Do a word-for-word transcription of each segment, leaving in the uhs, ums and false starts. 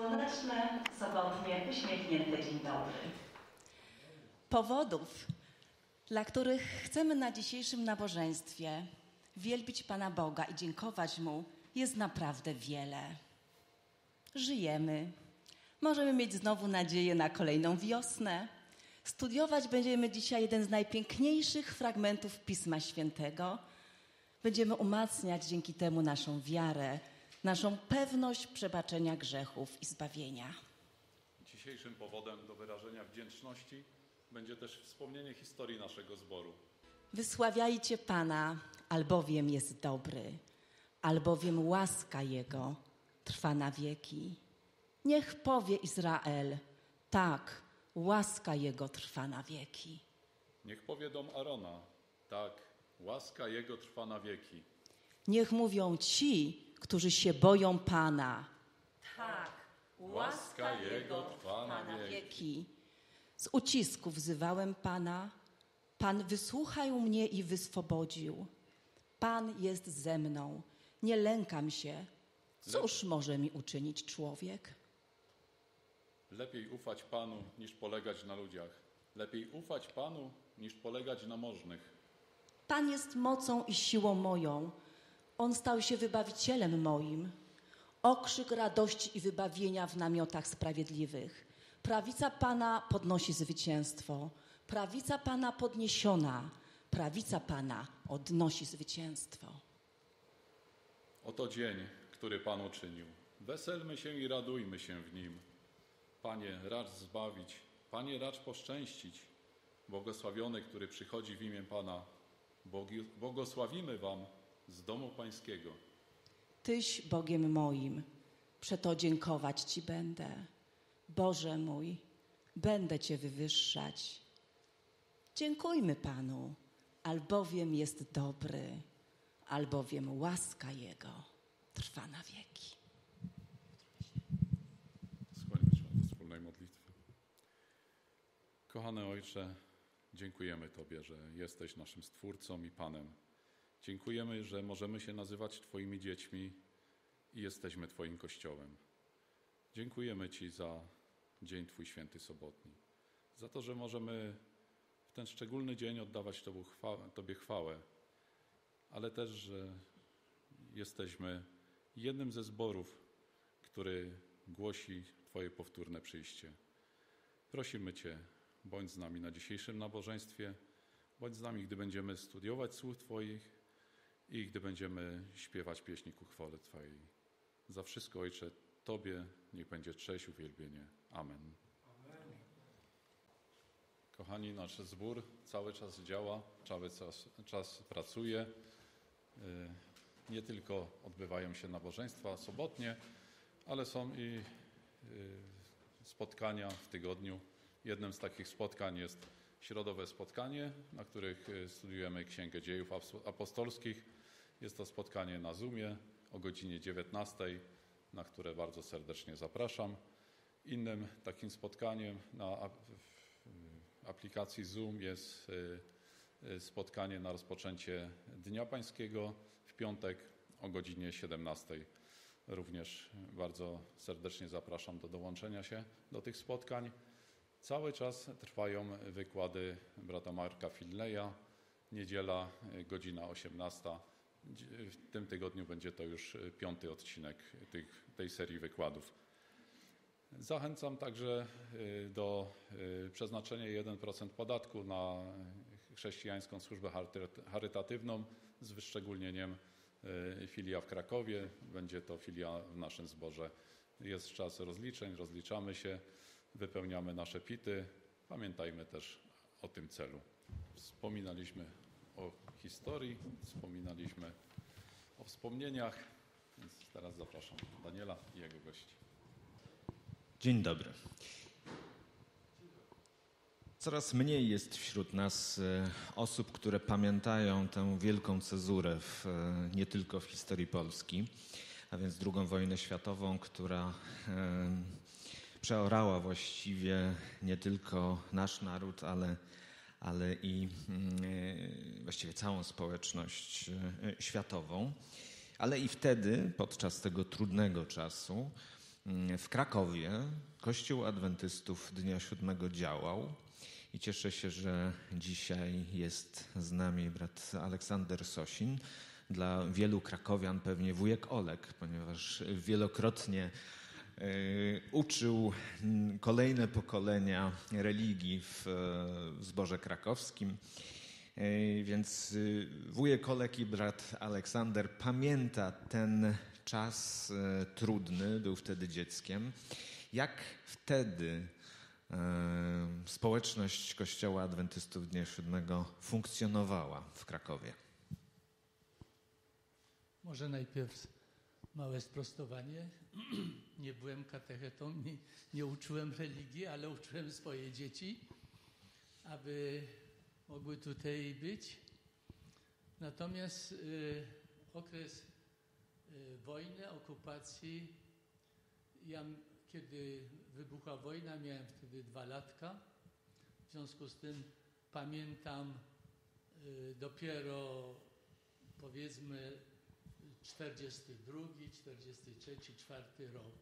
Słoneczne, sobotnie, uśmiechnięte dzień dobry. Powodów, dla których chcemy na dzisiejszym nabożeństwie wielbić Pana Boga i dziękować Mu, jest naprawdę wiele. Żyjemy. Możemy mieć znowu nadzieję na kolejną wiosnę. Studiować będziemy dzisiaj jeden z najpiękniejszych fragmentów Pisma Świętego. Będziemy umacniać dzięki temu naszą wiarę, naszą pewność przebaczenia grzechów i zbawienia. Dzisiejszym powodem do wyrażenia wdzięczności będzie też wspomnienie historii naszego zboru. Wysławiajcie Pana, albowiem jest dobry, albowiem łaska Jego trwa na wieki. Niech powie Izrael, tak, łaska Jego trwa na wieki. Niech powie dom Arona, tak, łaska Jego trwa na wieki. Niech mówią ci, którzy się boją Pana, tak, łaska Jego trwa na wieki. Z ucisku wzywałem Pana, Pan wysłuchał mnie i wyswobodził. Pan jest ze mną, nie lękam się. Cóż może mi uczynić człowiek? Lepiej ufać Panu, niż polegać na ludziach. Lepiej ufać Panu, niż polegać na możnych. Pan jest mocą i siłą moją. On stał się wybawicielem moim. Okrzyk radości i wybawienia w namiotach sprawiedliwych. Prawica Pana podnosi zwycięstwo. Prawica Pana podniesiona. Prawica Pana odnosi zwycięstwo. Oto dzień, który Pan uczynił. Weselmy się i radujmy się w nim. Panie, racz zbawić. Panie, racz poszczęścić. Błogosławiony, który przychodzi w imię Pana. Bogi, błogosławimy Wam z domu Pańskiego. Tyś Bogiem moim, przeto dziękować Ci będę. Boże mój, będę Cię wywyższać. Dziękujmy Panu, albowiem jest dobry, albowiem łaska Jego trwa na wieki. Skłońmy się do wspólnej modlitwy. Kochany Ojcze, dziękujemy Tobie, że jesteś naszym Stwórcą i Panem. Dziękujemy, że możemy się nazywać Twoimi dziećmi i jesteśmy Twoim Kościołem. Dziękujemy Ci za dzień Twój święty sobotni, za to, że możemy w ten szczególny dzień oddawać Tobie chwałę, ale też, że jesteśmy jednym ze zborów, który głosi Twoje powtórne przyjście. Prosimy Cię, bądź z nami na dzisiejszym nabożeństwie, bądź z nami, gdy będziemy studiować słów Twoich i gdy będziemy śpiewać pieśni ku chwale Twojej. Za wszystko, Ojcze, Tobie niech będzie cześć, uwielbienie. Amen. Amen. Kochani, nasz zbór cały czas działa, cały czas, czas pracuje. Nie tylko odbywają się nabożeństwa sobotnie, ale są i spotkania w tygodniu. Jednym z takich spotkań jest środowe spotkanie, na których studiujemy Księgę Dziejów Apostolskich. Jest to spotkanie na Zoomie o godzinie dziewiętnastej, na które bardzo serdecznie zapraszam. Innym takim spotkaniem na aplikacji Zoom jest spotkanie na rozpoczęcie Dnia Pańskiego w piątek o godzinie siedemnastej. Również bardzo serdecznie zapraszam do dołączenia się do tych spotkań. Cały czas trwają wykłady brata Marka Finleya. Niedziela, godzina osiemnasta. W tym tygodniu będzie to już piąty odcinek tych, tej serii wykładów. Zachęcam także do przeznaczenia jeden procent podatku na chrześcijańską służbę charytatywną z wyszczególnieniem filia w Krakowie. Będzie to filia w naszym zborze. Jest czas rozliczeń, rozliczamy się, wypełniamy nasze pity. Pamiętajmy też o tym celu. Wspominaliśmy o historii, wspominaliśmy o wspomnieniach, więc teraz zapraszam Daniela i jego gości. Dzień dobry. Coraz mniej jest wśród nas osób, które pamiętają tę wielką cezurę w, nie tylko w historii Polski, a więc drugą wojnę światową, która przeorała właściwie nie tylko nasz naród, ale, ale i właściwie całą społeczność światową. Ale i wtedy, podczas tego trudnego czasu, W Krakowie Kościół Adwentystów Dnia Siódmego działał i cieszę się, że dzisiaj jest z nami brat Aleksander Sosin. Dla wielu krakowian pewnie wujek Olek, ponieważ wielokrotnie y, uczył kolejne pokolenia religii w, w zborze krakowskim. Y, więc y, wujek Olek i brat Aleksander pamięta ten czas y, trudny, był wtedy dzieckiem. Jak wtedy y, społeczność Kościoła Adwentystów Dnia Siódmego funkcjonowała w Krakowie? Może najpierw małe sprostowanie. Nie byłem katechetą, nie, nie uczyłem religii, ale uczyłem swoje dzieci, aby mogły tutaj być. Natomiast y, okres y, wojny, okupacji, ja kiedy wybuchła wojna, miałem wtedy dwa latka. W związku z tym pamiętam y, dopiero powiedzmy czterdziesty drugi, czterdziesty trzeci, czwarty rok.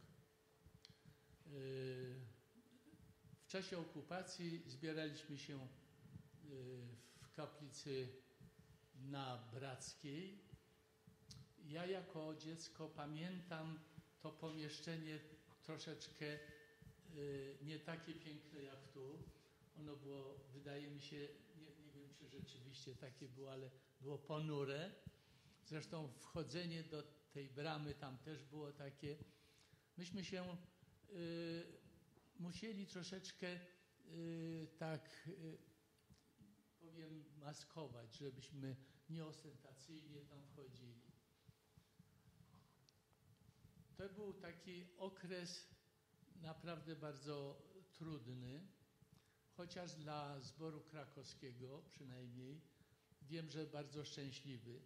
W czasie okupacji zbieraliśmy się w kaplicy na Brackiej. Ja jako dziecko pamiętam to pomieszczenie troszeczkę nie takie piękne jak tu. Ono było, wydaje mi się, nie, nie wiem czy rzeczywiście takie było, ale było ponure. Zresztą wchodzenie do tej bramy tam też było takie. Myśmy się y, musieli troszeczkę y, tak y, powiem maskować, żebyśmy nieostentacyjnie tam wchodzili. To był taki okres naprawdę bardzo trudny, chociaż dla zboru krakowskiego przynajmniej wiem, że bardzo szczęśliwy.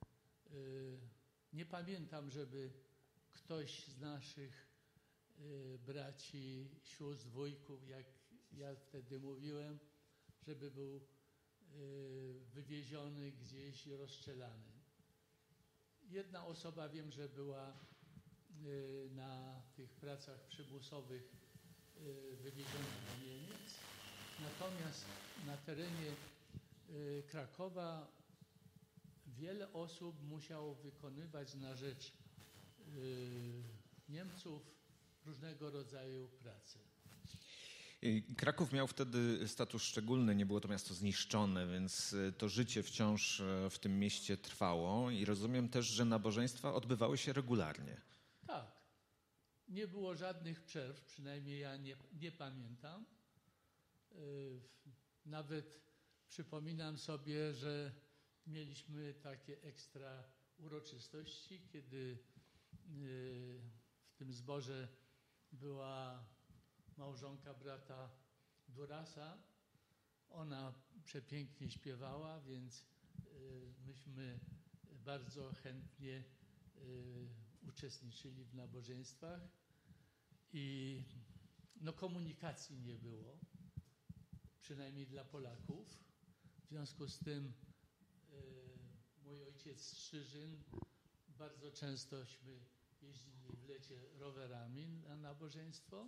Nie pamiętam, żeby ktoś z naszych braci, sióstr, wujków, jak ja wtedy mówiłem, żeby był wywieziony gdzieś i rozstrzelany. Jedna osoba wiem, że była na tych pracach przymusowych wywieziona do Niemiec. Natomiast na terenie Krakowa wiele osób musiało wykonywać na rzecz Niemców różnego rodzaju prace. Kraków miał wtedy status szczególny, nie było to miasto zniszczone, więc to życie wciąż w tym mieście trwało i rozumiem też, że nabożeństwa odbywały się regularnie. Tak. Nie było żadnych przerw, przynajmniej ja nie, nie pamiętam. Nawet przypominam sobie, że mieliśmy takie ekstra uroczystości, kiedy w tym zborze była małżonka brata Durasa. Ona przepięknie śpiewała, więc myśmy bardzo chętnie uczestniczyli w nabożeństwach i no, komunikacji nie było, przynajmniej dla Polaków. W związku z tym mój ojciec Strzyżyn, bardzo częstośmy jeździli w lecie rowerami na nabożeństwo.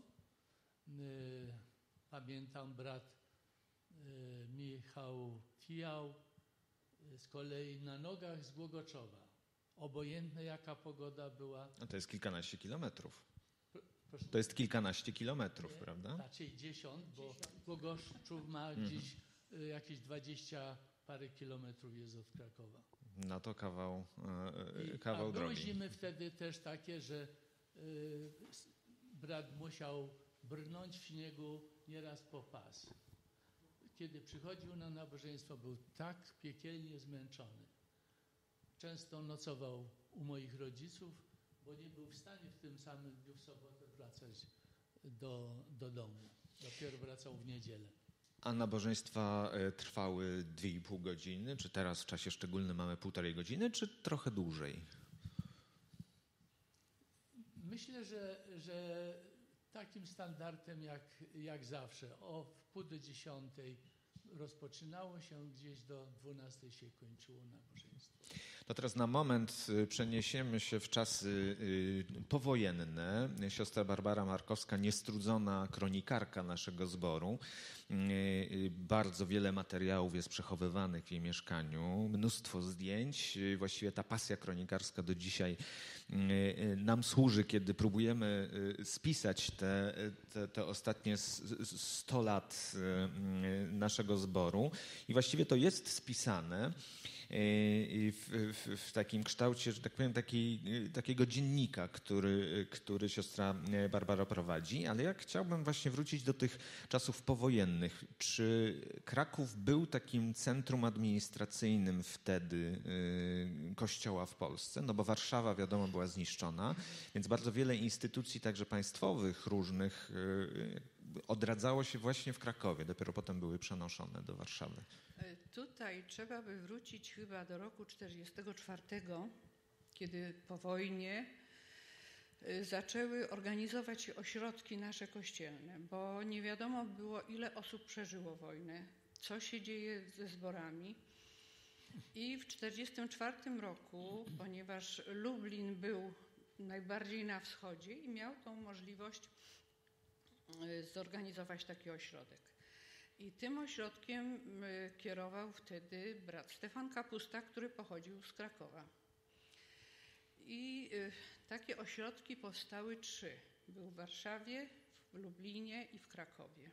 Pamiętam brat Michał Fijał z kolei na nogach z Głogoczowa. Obojętne jaka pogoda była. A to jest kilkanaście kilometrów. Proszę. To jest kilkanaście kilometrów, nie, prawda? Raczej dziesiąt, bo Głogoczów ma mhm. gdzieś jakieś dwadzieścia parę kilometrów jest od Krakowa. No to kawał, I, kawał a drogi. były zimy wtedy też takie, że y, brat musiał brnąć w śniegu nieraz po pas. Kiedy przychodził na nabożeństwo, był tak piekielnie zmęczony. Często nocował u moich rodziców, bo nie był w stanie w tym samym dniu w sobotę wracać do, do domu. Dopiero wracał w niedzielę. A nabożeństwa trwały dwie i pół godziny? Czy teraz w czasie szczególnym mamy półtorej godziny, czy trochę dłużej? Myślę, że, że takim standardem jak, jak zawsze. O wpół do dziesiątej rozpoczynało się, gdzieś do dwunastej się kończyło nabożeństwo. To teraz na moment przeniesiemy się w czasy powojenne. Siostra Barbara Markowska, niestrudzona kronikarka naszego zboru. Bardzo wiele materiałów jest przechowywanych w jej mieszkaniu, mnóstwo zdjęć. Właściwie ta pasja kronikarska do dzisiaj nam służy, kiedy próbujemy spisać te, te, te ostatnie sto lat naszego zboru. I właściwie to jest spisane w, w, w takim kształcie, że tak powiem, takiej, takiego dziennika, który, który siostra Barbara prowadzi. Ale ja chciałbym właśnie wrócić do tych czasów powojennych. Czy Kraków był takim centrum administracyjnym wtedy Kościoła w Polsce? No bo Warszawa, wiadomo, była zniszczona, więc bardzo wiele instytucji, także państwowych, różnych, odradzało się właśnie w Krakowie. Dopiero potem były przenoszone do Warszawy. Tutaj trzeba by wrócić chyba do roku czterdziestego czwartego, kiedy po wojnie zaczęły organizować się ośrodki nasze kościelne, bo nie wiadomo było, ile osób przeżyło wojnę, co się dzieje ze zborami. I w czterdziestym czwartym roku, ponieważ Lublin był najbardziej na wschodzie i miał tą możliwość zorganizować taki ośrodek. I tym ośrodkiem kierował wtedy brat Stefan Kapusta, który pochodził z Krakowa. I takie ośrodki powstały trzy. Był w Warszawie, w Lublinie i w Krakowie.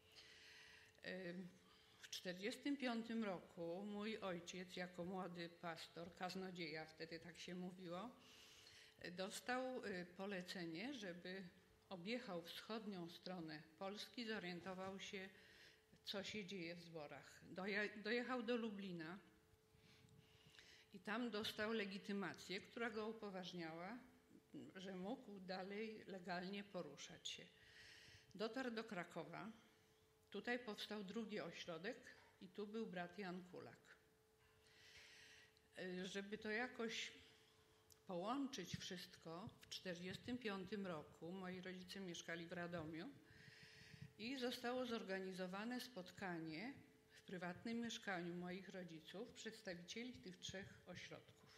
W czterdziestym piątym roku mój ojciec, jako młody pastor, kaznodzieja, wtedy tak się mówiło, dostał polecenie, żeby objechał wschodnią stronę Polski, zorientował się, co się dzieje w zborach. Dojechał do Lublina i tam dostał legitymację, która go upoważniała, że mógł dalej legalnie poruszać się. Dotarł do Krakowa. Tutaj powstał drugi ośrodek i tu był brat Jan Kulak. Żeby to jakoś połączyć wszystko, w czterdziestym piątym roku moi rodzice mieszkali w Radomiu i zostało zorganizowane spotkanie w prywatnym mieszkaniu moich rodziców, przedstawicieli tych trzech ośrodków.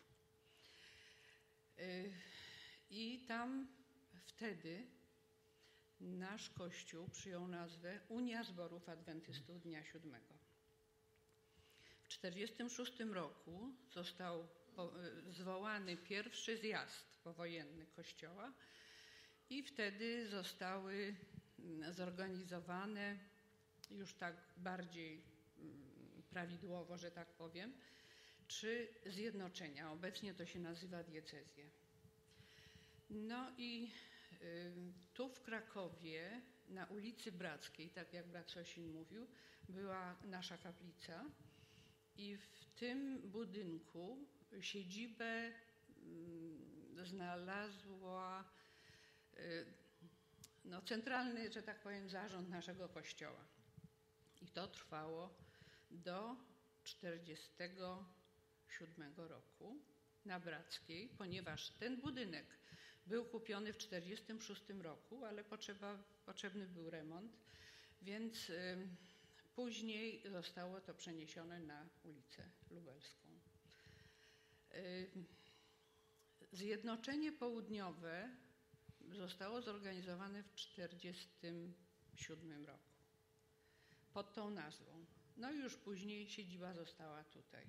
I tam wtedy nasz kościół przyjął nazwę Unia Zborów Adwentystów Dnia Siódmego. W czterdziestym szóstym roku został zwołany pierwszy zjazd powojenny Kościoła i wtedy zostały zorganizowane już tak bardziej prawidłowo, że tak powiem, trzy zjednoczenia. Obecnie to się nazywa diecezje. No i y, tu w Krakowie, na ulicy Brackiej, tak jak brat Sosin mówił, była nasza kaplica i w tym budynku siedzibę y, znalazła y, no, centralny, że tak powiem, zarząd naszego kościoła. I to trwało do czterdziestego siódmego roku na Brackiej, ponieważ ten budynek był kupiony w czterdziestym szóstym roku, ale potrzeba, potrzebny był remont, więc y, później zostało to przeniesione na ulicę Lubelską. Y, Zjednoczenie Południowe zostało zorganizowane w czterdziestym siódmym roku pod tą nazwą. No i już później siedziba została tutaj.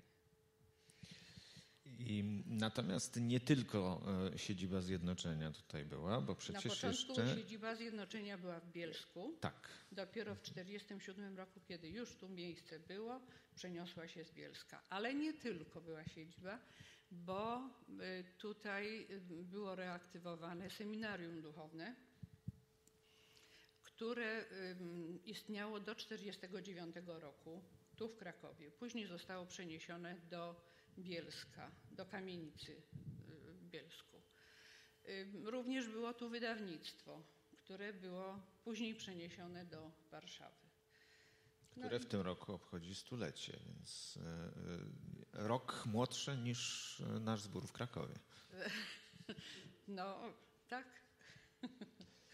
I natomiast nie tylko e, siedziba Zjednoczenia tutaj była, bo przecież Na początku jeszcze... siedziba Zjednoczenia była w Bielsku. Tak. Dopiero w czterdziestym siódmym roku, kiedy już tu miejsce było, przeniosła się z Bielska. Ale nie tylko była siedziba, bo y, tutaj y, było reaktywowane seminarium duchowne, które y, istniało do czterdziestego dziewiątego roku tu w Krakowie. Później zostało przeniesione do Bielska, do kamienicy w Bielsku. Również było tu wydawnictwo, które było później przeniesione do Warszawy. No Które i... w tym roku obchodzi stulecie, więc e, rok młodszy niż nasz zbór w Krakowie. No, tak.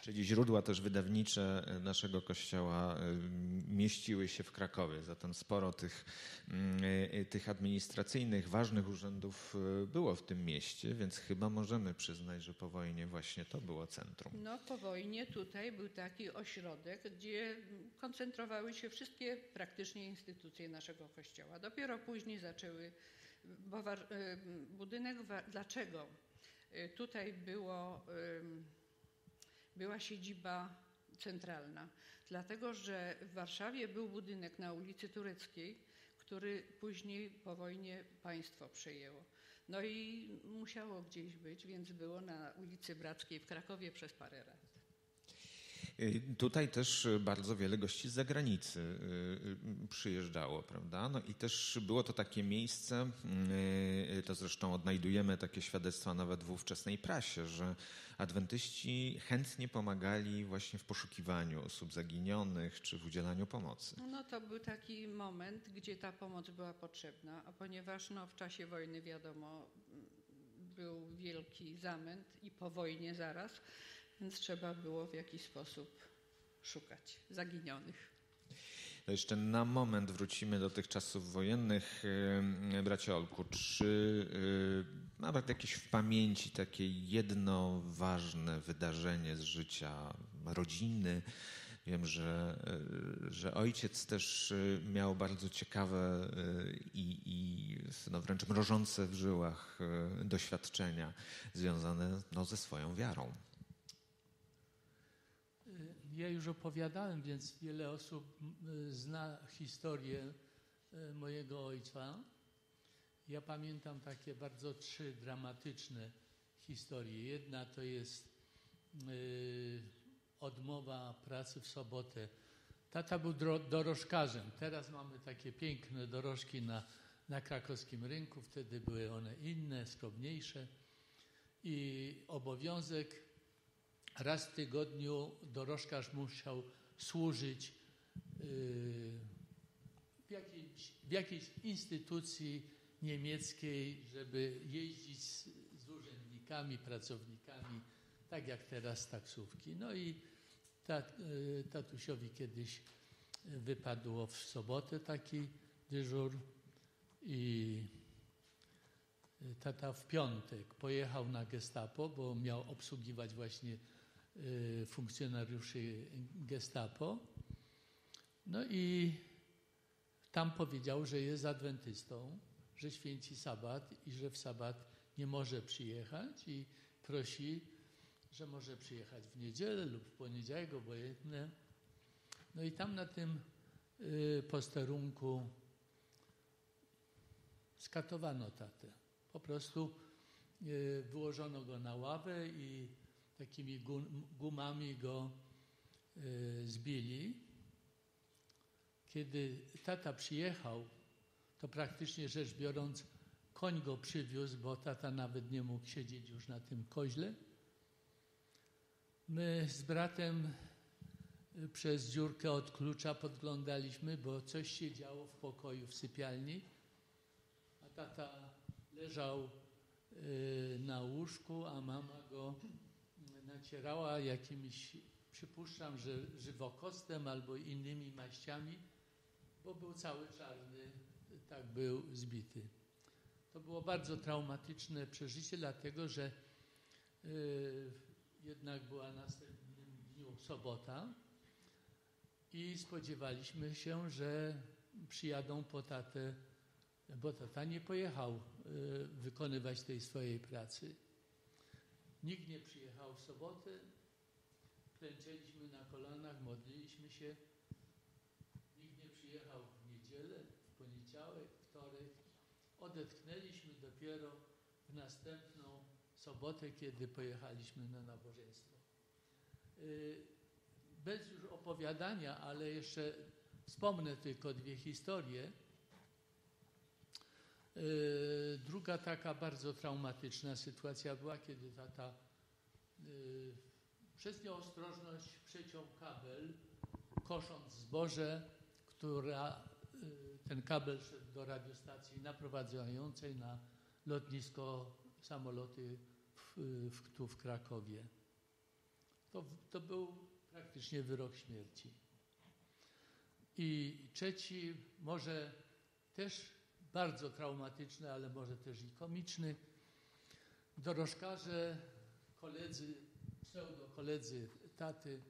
Czyli źródła też wydawnicze naszego kościoła mieściły się w Krakowie, zatem sporo tych, tych administracyjnych, ważnych urzędów było w tym mieście, więc chyba możemy przyznać, że po wojnie właśnie to było centrum. No po wojnie tutaj był taki ośrodek, gdzie koncentrowały się wszystkie praktycznie instytucje naszego kościoła. Dopiero później zaczęły, bo budynek, dlaczego? Tutaj było, była siedziba centralna, dlatego że w Warszawie był budynek na ulicy Tureckiej, który później po wojnie państwo przejęło. No i musiało gdzieś być, więc było na ulicy Brackiej w Krakowie przez parę lat. Tutaj też bardzo wiele gości z zagranicy przyjeżdżało, prawda? No i też było to takie miejsce, to zresztą odnajdujemy takie świadectwa nawet w ówczesnej prasie, że adwentyści chętnie pomagali właśnie w poszukiwaniu osób zaginionych czy w udzielaniu pomocy. No to był taki moment, gdzie ta pomoc była potrzebna, a ponieważ no, w czasie wojny wiadomo był wielki zamęt i po wojnie zaraz, więc trzeba było w jakiś sposób szukać zaginionych. To jeszcze na moment wrócimy do tych czasów wojennych. Bracie Olku, czy nawet jakieś w pamięci takie jedno ważne wydarzenie z życia rodziny? Wiem, że, że ojciec też miał bardzo ciekawe i, i no wręcz mrożące w żyłach doświadczenia związane no, ze swoją wiarą. Ja już opowiadałem, więc wiele osób zna historię mojego ojca. Ja pamiętam takie bardzo trzy dramatyczne historie. Jedna to jest yy, odmowa pracy w sobotę. Tata był dorożkarzem. Teraz mamy takie piękne dorożki na, na krakowskim rynku. Wtedy były one inne, skromniejsze. I obowiązek raz w tygodniu dorożkarz musiał służyć w jakiejś, w jakiejś instytucji niemieckiej, żeby jeździć z, z urzędnikami, pracownikami, tak jak teraz taksówki. No i tat, tatusiowi kiedyś wypadło w sobotę taki dyżur i tata w piątek pojechał na Gestapo, bo miał obsługiwać właśnie funkcjonariuszy Gestapo. No i tam powiedział, że jest adwentystą, że święci sabat i że w sabat nie może przyjechać i prosi, że może przyjechać w niedzielę lub w poniedziałek, obojętne. No i tam na tym posterunku skatowano tatę. Po prostu wyłożono go na ławę i takimi gumami go zbili. Kiedy tata przyjechał, to praktycznie rzecz biorąc koń go przywiózł, bo tata nawet nie mógł siedzieć już na tym koźle. My z bratem przez dziurkę od klucza podglądaliśmy, bo coś się działo w pokoju, w sypialni, a tata leżał na łóżku, a mama go nacierała jakimiś, przypuszczam, że żywokostem albo innymi maściami, bo był cały czarny, tak był zbity. To było bardzo traumatyczne przeżycie, dlatego że y, jednak była następnym dniu sobota i spodziewaliśmy się, że przyjadą po tatę, bo tata nie pojechał y, wykonywać tej swojej pracy. Nikt nie przyjechał w sobotę, klęczeliśmy na kolanach, modliliśmy się. Nikt nie przyjechał w niedzielę, w poniedziałek, wtorek. Odetchnęliśmy dopiero w następną sobotę, kiedy pojechaliśmy na nabożeństwo. Bez już opowiadania, ale jeszcze wspomnę tylko dwie historie. Druga taka bardzo traumatyczna sytuacja była, kiedy tata przez nieostrożność przeciął kabel, kosząc zboże, która, ten kabel szedł do radiostacji naprowadzającej na lotnisko samoloty w, w, tu w Krakowie. to, to był praktycznie wyrok śmierci. I trzeci, może też bardzo traumatyczny, ale może też i komiczny. Dorożkarze, koledzy, pseudo-koledzy taty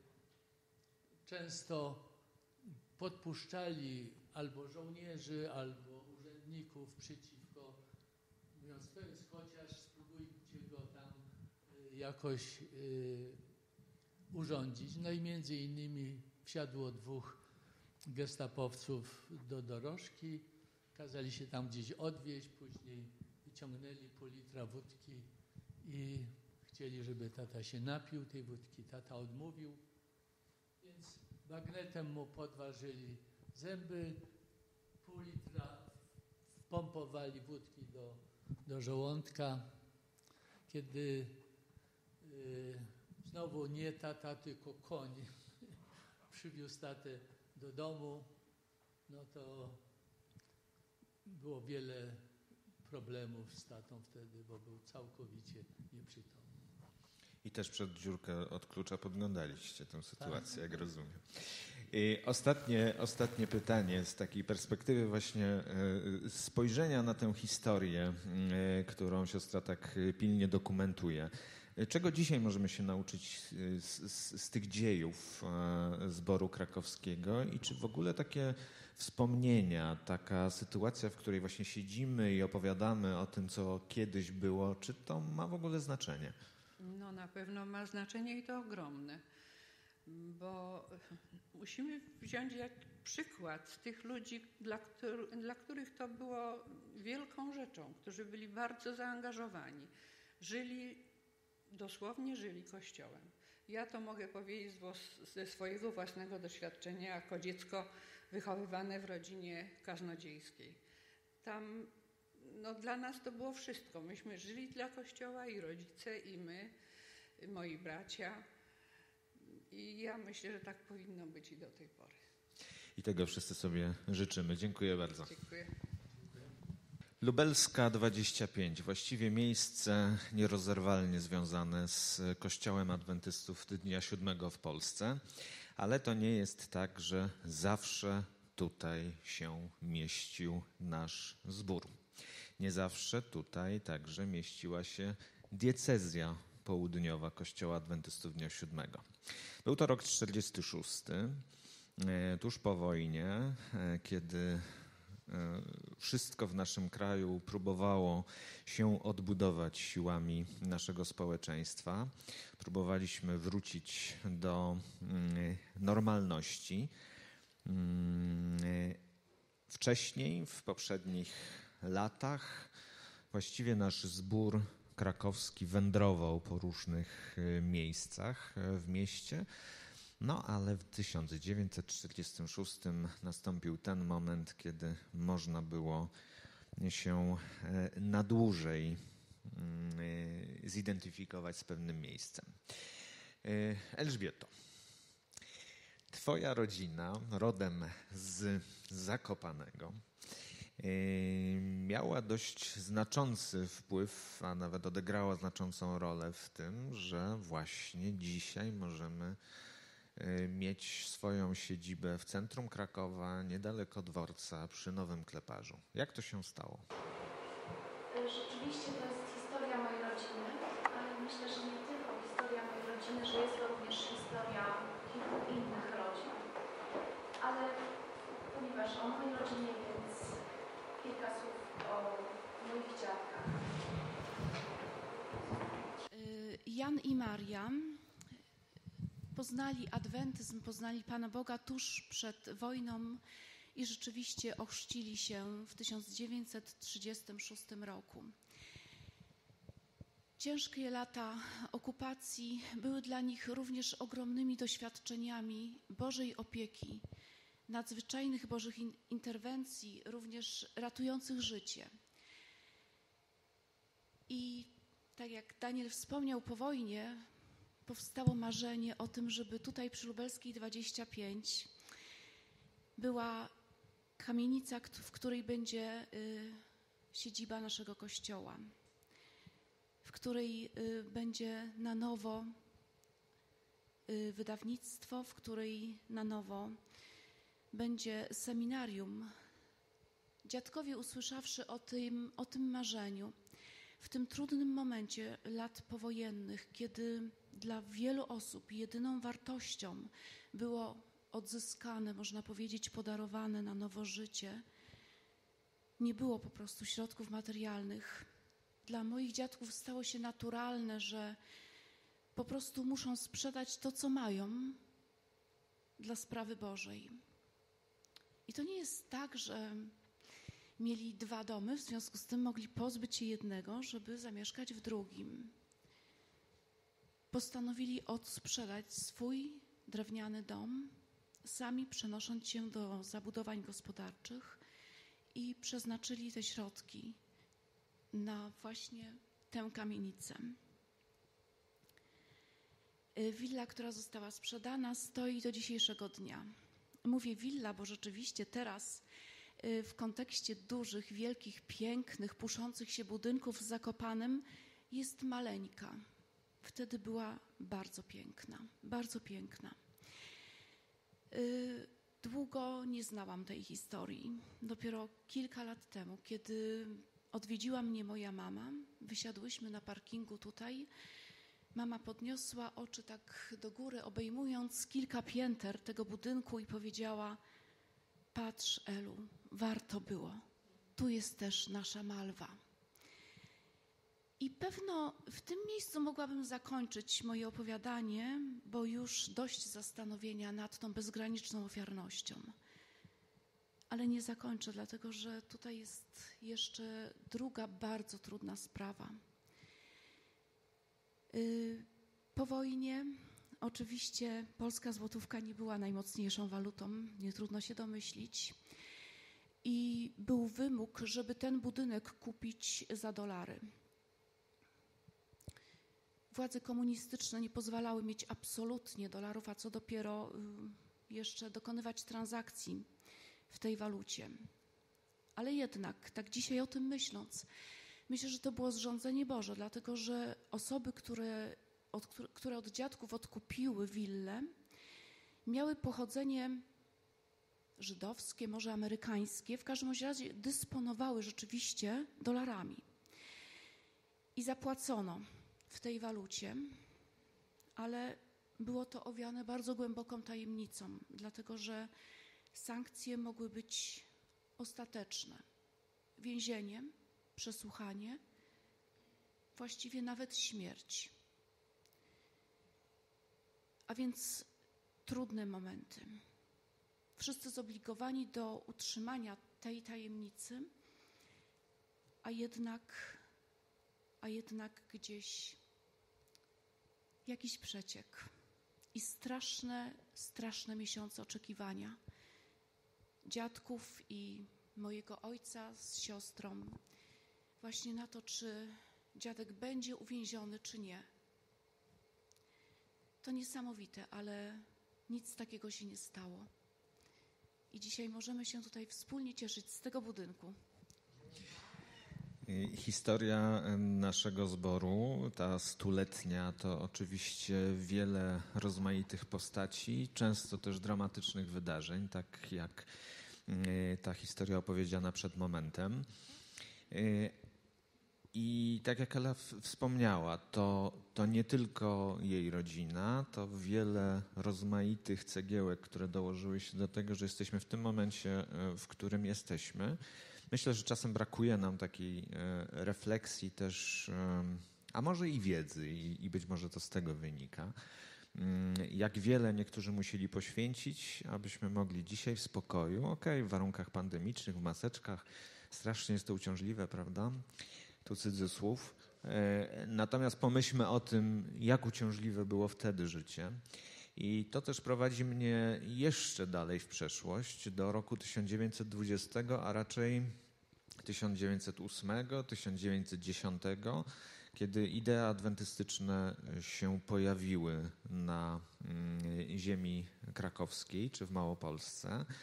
często podpuszczali albo żołnierzy, albo urzędników przeciwko, mówiąc, to jest chociaż, spróbujcie go tam y, jakoś y, urządzić. No i między innymi wsiadło dwóch gestapowców do dorożki, kazali się tam gdzieś odwieźć, później wyciągnęli pół litra wódki i chcieli, żeby tata się napił tej wódki. Tata odmówił, więc bagnetem mu podważyli zęby, pół litra wpompowali wódki do, do żołądka. Kiedy y, znowu nie tata, tylko koń przywiózł tatę do domu, no to było wiele problemów z tatą wtedy, bo był całkowicie nieprzytomny. I też przed dziurkę od klucza podglądaliście tę sytuację, jak rozumiem. I ostatnie, ostatnie pytanie z takiej perspektywy właśnie spojrzenia na tę historię, którą siostra tak pilnie dokumentuje. Czego dzisiaj możemy się nauczyć z, z, z tych dziejów zboru krakowskiego i czy w ogóle takie wspomnienia, taka sytuacja, w której właśnie siedzimy i opowiadamy o tym, co kiedyś było, czy to ma w ogóle znaczenie? No na pewno ma znaczenie i to ogromne, bo musimy wziąć jak przykład tych ludzi, dla, któr, dla których to było wielką rzeczą, którzy byli bardzo zaangażowani, żyli, dosłownie żyli Kościołem. Ja to mogę powiedzieć ze swojego własnego doświadczenia jako dziecko wychowywane w rodzinie kaznodziejskiej. Tam no, dla nas to było wszystko. Myśmy żyli dla Kościoła i rodzice, i my, moi bracia. I ja myślę, że tak powinno być i do tej pory. I tego wszyscy sobie życzymy. Dziękuję bardzo. Dziękuję. Lubelska dwadzieścia pięć, właściwie miejsce nierozerwalnie związane z Kościołem Adwentystów Dnia Siódmego w Polsce, ale to nie jest tak, że zawsze tutaj się mieścił nasz zbór. Nie zawsze tutaj także mieściła się diecezja południowa Kościoła Adwentystów Dnia Siódmego. Był to rok czterdziesty szósty, tuż po wojnie, kiedy wszystko w naszym kraju próbowało się odbudować siłami naszego społeczeństwa. Próbowaliśmy wrócić do normalności. Wcześniej, w poprzednich latach, właściwie nasz zbór krakowski wędrował po różnych miejscach w mieście. No ale w tysiąc dziewięćset czterdziestym szóstym nastąpił ten moment, kiedy można było się na dłużej zidentyfikować z pewnym miejscem. Elżbieto, twoja rodzina, rodem z Zakopanego, miała dość znaczący wpływ, a nawet odegrała znaczącą rolę w tym, że właśnie dzisiaj możemy mieć swoją siedzibę w centrum Krakowa, niedaleko dworca, przy Nowym Kleparzu. Jak to się stało? Rzeczywiście to jest historia mojej rodziny, ale myślę, że nie tylko historia mojej rodziny, że jest to również historia kilku innych rodzin. Ale ponieważ o mojej rodzinie, więc kilka słów o moich dziadkach. Jan i Maria poznali adwentyzm, poznali Pana Boga tuż przed wojną i rzeczywiście ochrzcili się w tysiąc dziewięćset trzydziestym szóstym roku. Ciężkie lata okupacji były dla nich również ogromnymi doświadczeniami Bożej opieki, nadzwyczajnych Bożych in- interwencji, również ratujących życie. I tak jak Daniel wspomniał, po wojnie powstało marzenie o tym, żeby tutaj przy Lubelskiej dwadzieścia pięć była kamienica, w której będzie y, siedziba naszego kościoła, w której y, będzie na nowo y, wydawnictwo, w której na nowo będzie seminarium. Dziadkowie, usłyszawszy o tym, o tym marzeniu, w tym trudnym momencie lat powojennych, kiedy dla wielu osób jedyną wartością było odzyskane, można powiedzieć, podarowane na nowo życie, nie było po prostu środków materialnych. Dla moich dziadków stało się naturalne, że po prostu muszą sprzedać to, co mają dla sprawy Bożej. I to nie jest tak, że mieli dwa domy, w związku z tym mogli pozbyć się jednego, żeby zamieszkać w drugim. Postanowili odsprzedać swój drewniany dom, sami przenosząc się do zabudowań gospodarczych i przeznaczyli te środki na właśnie tę kamienicę. Willa, która została sprzedana, stoi do dzisiejszego dnia. Mówię willa, bo rzeczywiście teraz w kontekście dużych, wielkich, pięknych, puszących się budynków w Zakopanem jest maleńka. Wtedy była bardzo piękna, bardzo piękna. Długo nie znałam tej historii. Dopiero kilka lat temu, kiedy odwiedziła mnie moja mama, wysiadłyśmy na parkingu tutaj, mama podniosła oczy tak do góry, obejmując kilka pięter tego budynku i powiedziała: patrz, Elu, warto było. Tu jest też nasza Malwa. I pewno w tym miejscu mogłabym zakończyć moje opowiadanie, bo już dość zastanowienia nad tą bezgraniczną ofiarnością. Ale nie zakończę, dlatego że tutaj jest jeszcze druga bardzo trudna sprawa. Po wojnie oczywiście polska złotówka nie była najmocniejszą walutą, nie trudno się domyślić. I był wymóg, żeby ten budynek kupić za dolary. Władze komunistyczne nie pozwalały mieć absolutnie dolarów, a co dopiero jeszcze dokonywać transakcji w tej walucie. Ale jednak, tak dzisiaj o tym myśląc, myślę, że to było zrządzenie Boże, dlatego że osoby, które od, które od dziadków odkupiły willę, miały pochodzenie żydowskie, może amerykańskie, w każdym razie dysponowały rzeczywiście dolarami. I zapłacono w tej walucie, ale było to owiane bardzo głęboką tajemnicą, dlatego że sankcje mogły być ostateczne. Więzienie, przesłuchanie, właściwie nawet śmierć. A więc trudne momenty. Wszyscy zobligowani do utrzymania tej tajemnicy, a jednak, a jednak gdzieś jakiś przeciek i straszne, straszne miesiące oczekiwania dziadków i mojego ojca z siostrą właśnie na to, czy dziadek będzie uwięziony, czy nie. To niesamowite, ale nic takiego się nie stało. I dzisiaj możemy się tutaj wspólnie cieszyć z tego budynku. Historia naszego zboru, ta stuletnia, to oczywiście wiele rozmaitych postaci, często też dramatycznych wydarzeń, tak jak ta historia opowiedziana przed momentem. I tak jak Ela wspomniała, to, to nie tylko jej rodzina, to wiele rozmaitych cegiełek, które dołożyły się do tego, że jesteśmy w tym momencie, w którym jesteśmy. Myślę, że czasem brakuje nam takiej refleksji też, a może i wiedzy, i, i być może to z tego wynika, jak wiele niektórzy musieli poświęcić, abyśmy mogli dzisiaj w spokoju, okej, w warunkach pandemicznych, w maseczkach, strasznie jest to uciążliwe, prawda? Tu cudzysłów. Natomiast pomyślmy o tym, jak uciążliwe było wtedy życie. I to też prowadzi mnie jeszcze dalej w przeszłość, do roku tysiąc dziewięćset dwudziestego, a raczej tysiąc dziewięćset ósmego, tysiąc dziewięćset dziesiątego, kiedy idee adwentystyczne się pojawiły na ziemi krakowskiej czy w Małopolsce.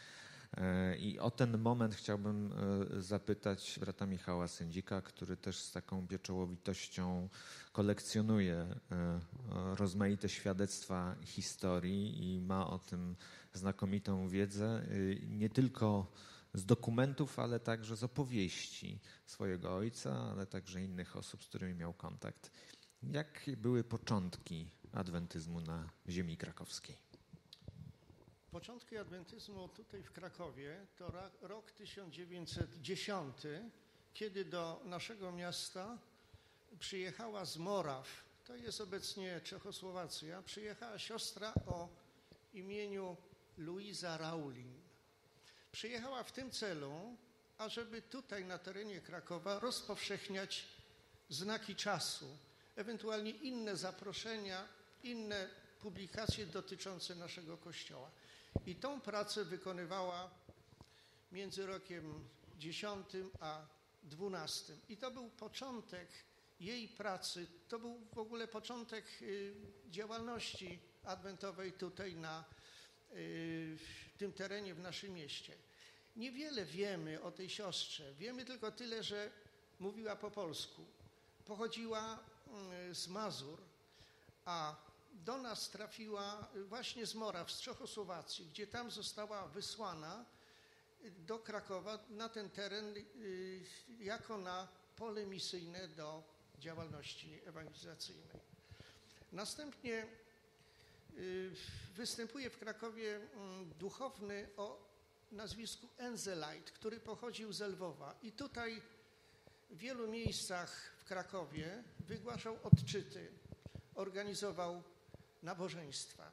I o ten moment chciałbym zapytać brata Michała Sędzika, który też z taką pieczołowitością kolekcjonuje rozmaite świadectwa historii i ma o tym znakomitą wiedzę, nie tylko z dokumentów, ale także z opowieści swojego ojca, ale także innych osób, z którymi miał kontakt. Jakie były początki adwentyzmu na ziemi krakowskiej? Początki adwentyzmu tutaj w Krakowie to rok tysiąc dziewięćset dziesiąty, kiedy do naszego miasta przyjechała z Moraw, to jest obecnie Czechosłowacja, przyjechała siostra o imieniu Luiza Raulin. Przyjechała w tym celu, ażeby tutaj na terenie Krakowa rozpowszechniać znaki czasu, ewentualnie inne zaproszenia, inne publikacje dotyczące naszego Kościoła. I tą pracę wykonywała między rokiem dziesiątym a dwunastym. I to był początek jej pracy, to był w ogóle początek y, działalności adwentowej tutaj na y, tym terenie w naszym mieście. Niewiele wiemy o tej siostrze. Wiemy tylko tyle, że mówiła po polsku. Pochodziła y, z Mazur, a do nas trafiła właśnie z Moraw, z Czechosłowacji, gdzie tam została wysłana do Krakowa na ten teren y, jako na pole misyjne do działalności ewangelizacyjnej. Następnie y, występuje w Krakowie y, duchowny o nazwisku Enzeleit, który pochodził z Lwowa i tutaj w wielu miejscach w Krakowie wygłaszał odczyty, organizował nabożeństwa.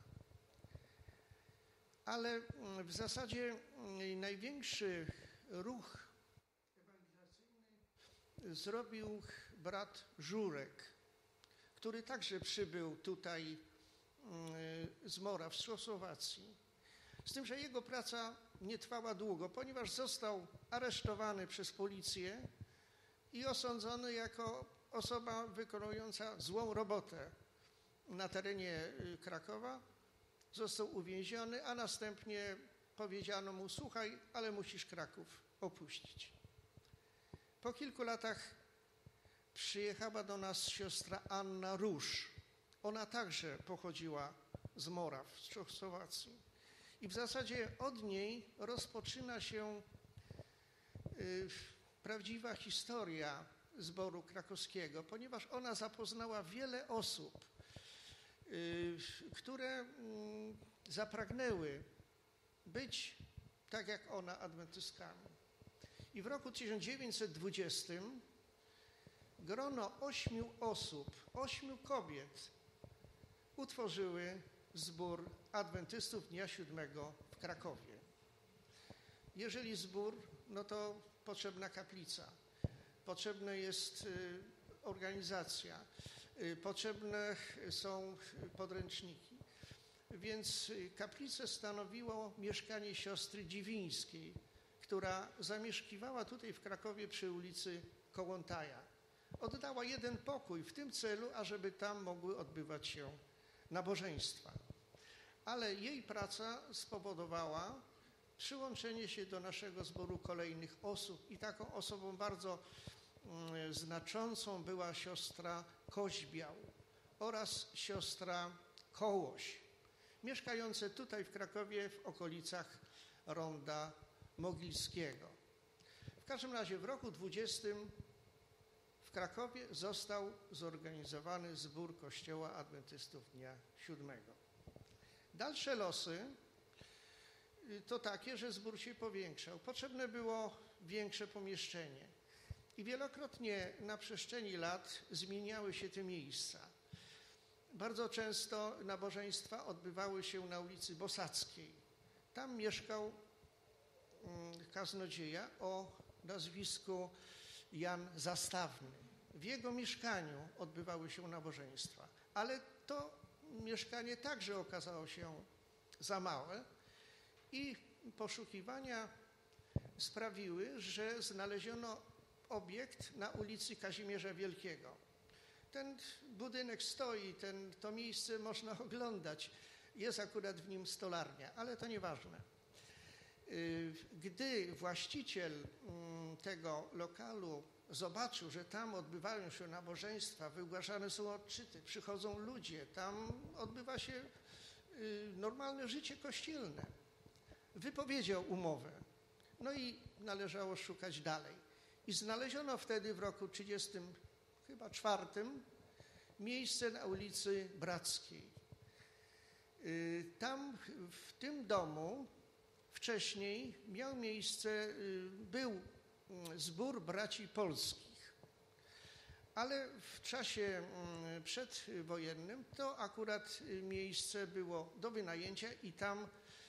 Ale w zasadzie największy ruch ewangelizacyjny zrobił brat Żurek, który także przybył tutaj z Moraw, z Czechosłowacji. Z tym, że jego praca nie trwała długo, ponieważ został aresztowany przez policję i osądzony jako osoba wykonująca złą robotę na terenie Krakowa. Został uwięziony, a następnie powiedziano mu: słuchaj, ale musisz Kraków opuścić. Po kilku latach przyjechała do nas siostra Anna Róż. Ona także pochodziła z Moraw, z Czechosłowacji. I w zasadzie od niej rozpoczyna się y, prawdziwa historia zboru krakowskiego, ponieważ ona zapoznała wiele osób, y, które y, zapragnęły być tak jak ona adwentystkami. I w roku tysiąc dziewięćset dwudziestym grono ośmiu osób, ośmiu kobiet utworzyły zbór adwentystów Dnia Siódmego w Krakowie. Jeżeli zbór, no to potrzebna kaplica, potrzebna jest y, organizacja, y, potrzebne są podręczniki. Więc kaplicę stanowiło mieszkanie siostry Dziwińskiej, która zamieszkiwała tutaj w Krakowie przy ulicy Kołłątaja. Oddała jeden pokój w tym celu, ażeby tam mogły odbywać się nabożeństwa. Ale jej praca spowodowała przyłączenie się do naszego zboru kolejnych osób i taką osobą bardzo mm, znaczącą była siostra Koźbiał oraz siostra Kołoś, mieszkające tutaj w Krakowie w okolicach Ronda Mogilskiego. W każdym razie w roku dwudziestym w Krakowie został zorganizowany zbór Kościoła Adwentystów Dnia Siódmego. Dalsze losy to takie, że zbór się powiększał. Potrzebne było większe pomieszczenie. I wielokrotnie na przestrzeni lat zmieniały się te miejsca. Bardzo często nabożeństwa odbywały się na ulicy Bosackiej. Tam mieszkał kaznodzieja o nazwisku Jan Zastawny. W jego mieszkaniu odbywały się nabożeństwa, ale to mieszkanie także okazało się za małe i poszukiwania sprawiły, że znaleziono obiekt na ulicy Kazimierza Wielkiego. Ten budynek stoi, ten, to miejsce można oglądać. Jest akurat w nim stolarnia, ale to nieważne. Gdy właściciel tego lokalu zobaczył, że tam odbywają się nabożeństwa, wygłaszane są odczyty, przychodzą ludzie, tam odbywa się normalne życie kościelne, wypowiedział umowę. No i należało szukać dalej. I znaleziono wtedy w roku trzydziestym chyba czwartym miejsce na ulicy Brackiej. Tam w tym domu wcześniej miał miejsce, był zbór braci polskich, ale w czasie przedwojennym to akurat miejsce było do wynajęcia i tam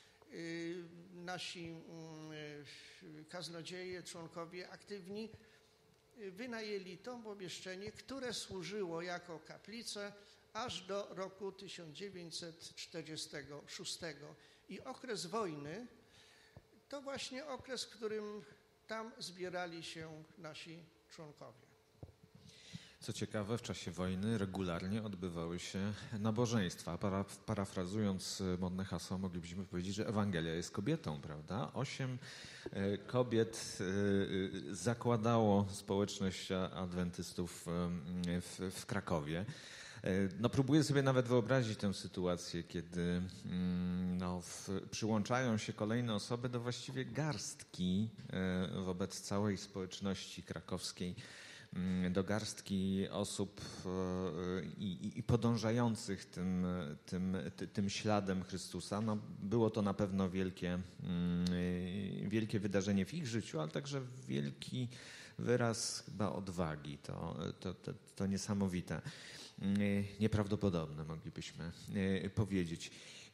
nasi kaznodzieje, członkowie aktywni wynajęli to pomieszczenie, które służyło jako kaplica aż do roku tysiąc dziewięćset czterdziestego szóstego. I okres wojny to właśnie okres, w którym tam zbierali się nasi członkowie. Co ciekawe, w czasie wojny regularnie odbywały się nabożeństwa. Para, parafrazując modne hasło, moglibyśmy powiedzieć, że Ewangelia jest kobietą, prawda? Osiem kobiet zakładało społeczność adwentystów w, w Krakowie. No, próbuję sobie nawet wyobrazić tę sytuację, kiedy no, w, przyłączają się kolejne osoby do właściwie garstki wobec całej społeczności krakowskiej, do garstki osób i, i, i podążających tym, tym, tym śladem Chrystusa. No, było to na pewno wielkie, wielkie wydarzenie w ich życiu, ale także wielki wyraz chyba odwagi. To, to, to, to niesamowite. Nieprawdopodobne, moglibyśmy powiedzieć.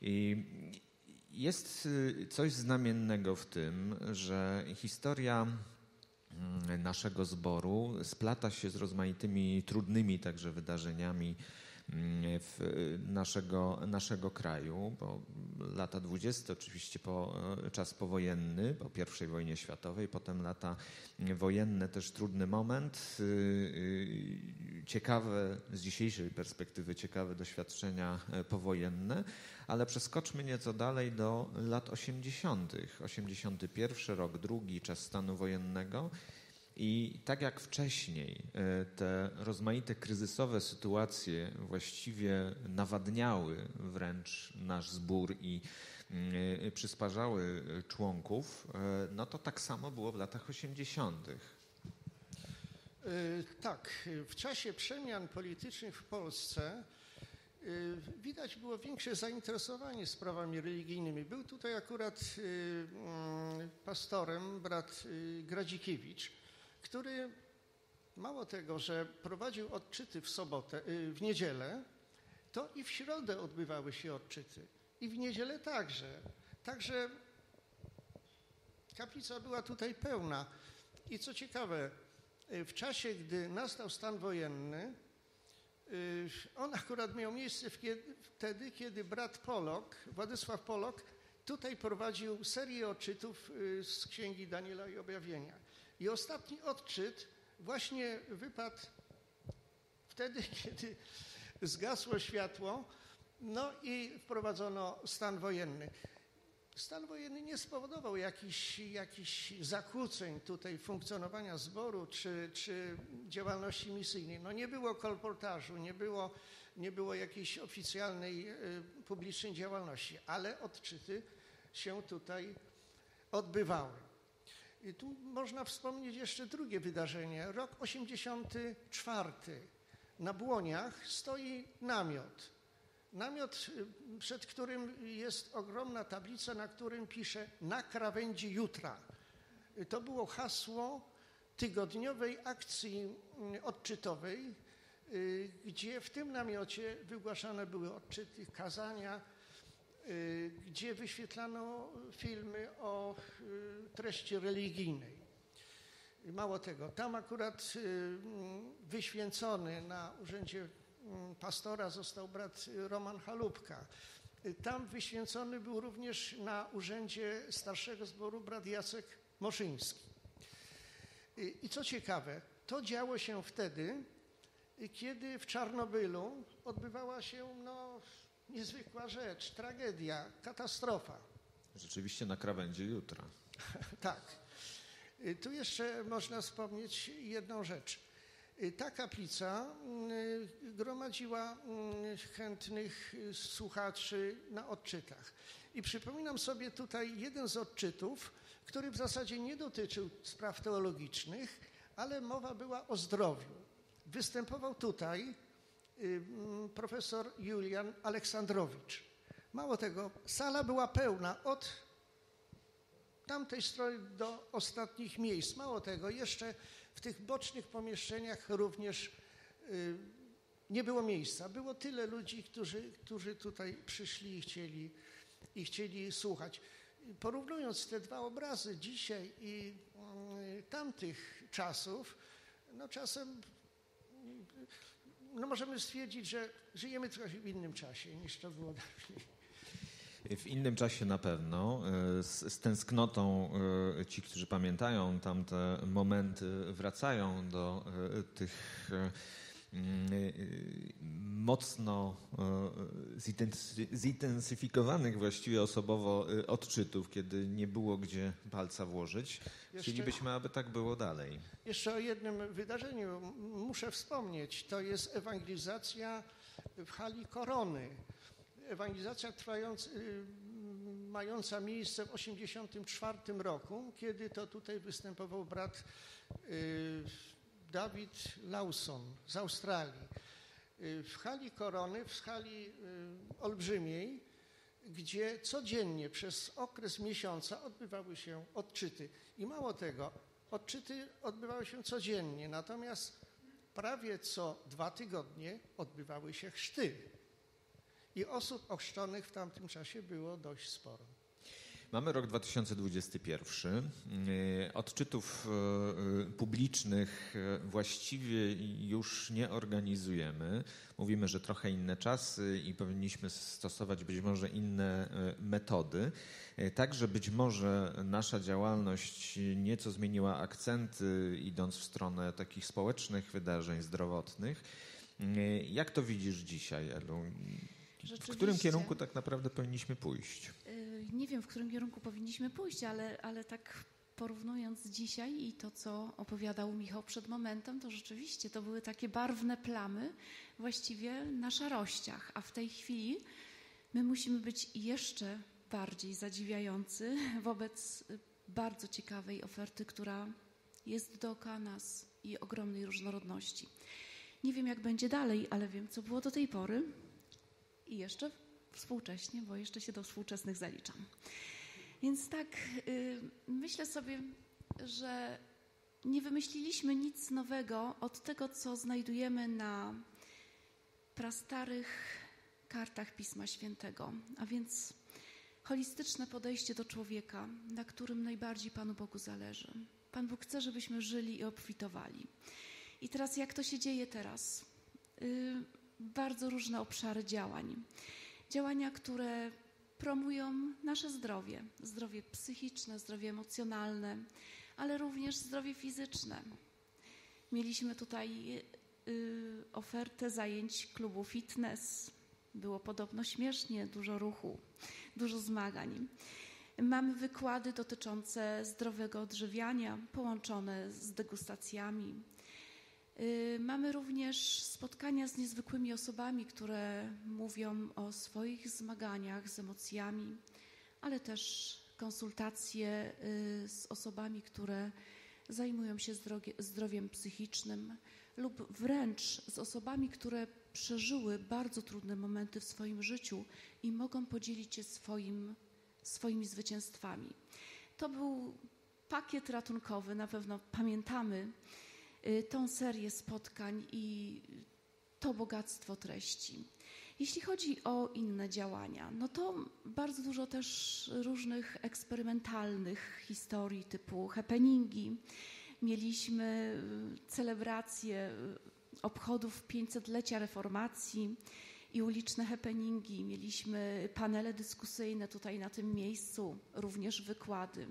Jest coś znamiennego w tym, że historia naszego zboru splata się z rozmaitymi trudnymi także wydarzeniami w naszego, naszego kraju, bo lata dwudzieste oczywiście po, czas powojenny, po pierwszej wojnie światowej, potem lata wojenne, też trudny moment, ciekawe, z dzisiejszej perspektywy ciekawe doświadczenia powojenne, ale przeskoczmy nieco dalej do lat osiemdziesiątych. osiemdziesiąty pierwszy rok, drugi, czas stanu wojennego. I tak jak wcześniej te rozmaite kryzysowe sytuacje właściwie nawadniały wręcz nasz zbór i przysparzały członków, no to tak samo było w latach osiemdziesiątych. Tak, w czasie przemian politycznych w Polsce widać było większe zainteresowanie sprawami religijnymi. Był tutaj akurat pastorem brat Gradzikiewicz, który mało tego, że prowadził odczyty w sobotę, w niedzielę, to i w środę odbywały się odczyty. I w niedzielę także. Także kaplica była tutaj pełna. I co ciekawe, w czasie, gdy nastał stan wojenny, on akurat miał miejsce wtedy, kiedy brat Polok, Władysław Polok, tutaj prowadził serię odczytów z Księgi Daniela i Objawienia. I ostatni odczyt właśnie wypadł wtedy, kiedy zgasło światło, no i wprowadzono stan wojenny. Stan wojenny nie spowodował jakichś, jakichś zakłóceń tutaj funkcjonowania zboru czy, czy działalności misyjnej. No nie było kolportażu, nie było, nie było jakiejś oficjalnej, y, publicznej działalności, ale odczyty się tutaj odbywały. I tu można wspomnieć jeszcze drugie wydarzenie. Rok osiemdziesiąty czwarty. Na Błoniach stoi namiot. Namiot, przed którym jest ogromna tablica, na którym pisze na krawędzi jutra. To było hasło tygodniowej akcji odczytowej, gdzie w tym namiocie wygłaszane były odczyty, kazania, gdzie wyświetlano filmy o treści religijnej. Mało tego, tam akurat wyświęcony na urzędzie pastora został brat Roman Halupka. Tam wyświęcony był również na urzędzie starszego zboru brat Jacek Moszyński. I co ciekawe, to działo się wtedy, kiedy w Czarnobylu odbywała się no, niezwykła rzecz, tragedia, katastrofa. Rzeczywiście na krawędzi jutra. Tak. Tu jeszcze można wspomnieć jedną rzecz. Ta kaplica gromadziła chętnych słuchaczy na odczytach. I przypominam sobie tutaj jeden z odczytów, który w zasadzie nie dotyczył spraw teologicznych, ale mowa była o zdrowiu. Występował tutaj profesor Julian Aleksandrowicz. Mało tego, sala była pełna od tamtej strony do ostatnich miejsc. Mało tego, jeszcze w tych bocznych pomieszczeniach również y, nie było miejsca. Było tyle ludzi, którzy, którzy tutaj przyszli i chcieli, i chcieli słuchać. Porównując te dwa obrazy dzisiaj i y, tamtych czasów, no czasem no możemy stwierdzić, że żyjemy trochę w innym czasie niż to było dawniej. W innym czasie na pewno. Z, z tęsknotą ci, którzy pamiętają tamte momenty, wracają do tych mocno zintensyfikowanych właściwie osobowo odczytów, kiedy nie było gdzie palca włożyć. Chcielibyśmy, aby tak było dalej. Jeszcze o jednym wydarzeniu muszę wspomnieć. To jest ewangelizacja w hali Korony. Ewangelizacja trwająca, mająca miejsce w osiemdziesiątym czwartym roku, kiedy to tutaj występował brat David Lawson z Australii. W hali Korony, w hali olbrzymiej, gdzie codziennie przez okres miesiąca odbywały się odczyty. I mało tego, odczyty odbywały się codziennie, natomiast prawie co dwa tygodnie odbywały się chrzty. I osób ochrzczonych w tamtym czasie było dość sporo. Mamy rok dwa tysiące dwudziesty pierwszy. Odczytów publicznych właściwie już nie organizujemy. Mówimy, że trochę inne czasy i powinniśmy stosować być może inne metody. Także być może nasza działalność nieco zmieniła akcenty, idąc w stronę takich społecznych wydarzeń zdrowotnych. Jak to widzisz dzisiaj, Elu? W którym kierunku tak naprawdę powinniśmy pójść? Nie wiem, w którym kierunku powinniśmy pójść, ale, ale tak porównując dzisiaj i to, co opowiadał Michał przed momentem, to rzeczywiście to były takie barwne plamy właściwie na szarościach, a w tej chwili my musimy być jeszcze bardziej zadziwiający wobec bardzo ciekawej oferty, która jest dookoła nas i ogromnej różnorodności. Nie wiem, jak będzie dalej, ale wiem, co było do tej pory. I jeszcze współcześnie, bo jeszcze się do współczesnych zaliczam. Więc tak, yy, myślę sobie, że nie wymyśliliśmy nic nowego od tego, co znajdujemy na prastarych kartach Pisma Świętego, a więc holistyczne podejście do człowieka, na którym najbardziej Panu Bogu zależy. Pan Bóg chce, żebyśmy żyli i obfitowali. I teraz jak to się dzieje teraz? Yy, bardzo różne obszary działań. Działania, które promują nasze zdrowie, zdrowie psychiczne, zdrowie emocjonalne, ale również zdrowie fizyczne. Mieliśmy tutaj y, ofertę zajęć klubu fitness. Było podobno śmiesznie, dużo ruchu, dużo zmagań. Mamy wykłady dotyczące zdrowego odżywiania, połączone z degustacjami. Mamy również spotkania z niezwykłymi osobami, które mówią o swoich zmaganiach z emocjami, ale też konsultacje z osobami, które zajmują się zdrowiem psychicznym lub wręcz z osobami, które przeżyły bardzo trudne momenty w swoim życiu i mogą podzielić się swoim, swoimi zwycięstwami. To był pakiet ratunkowy, na pewno pamiętamy tą serię spotkań i to bogactwo treści. Jeśli chodzi o inne działania, no to bardzo dużo też różnych eksperymentalnych historii typu happeningi. Mieliśmy celebrację obchodów pięćsetlecia reformacji i uliczne happeningi. Mieliśmy panele dyskusyjne tutaj na tym miejscu, również wykłady.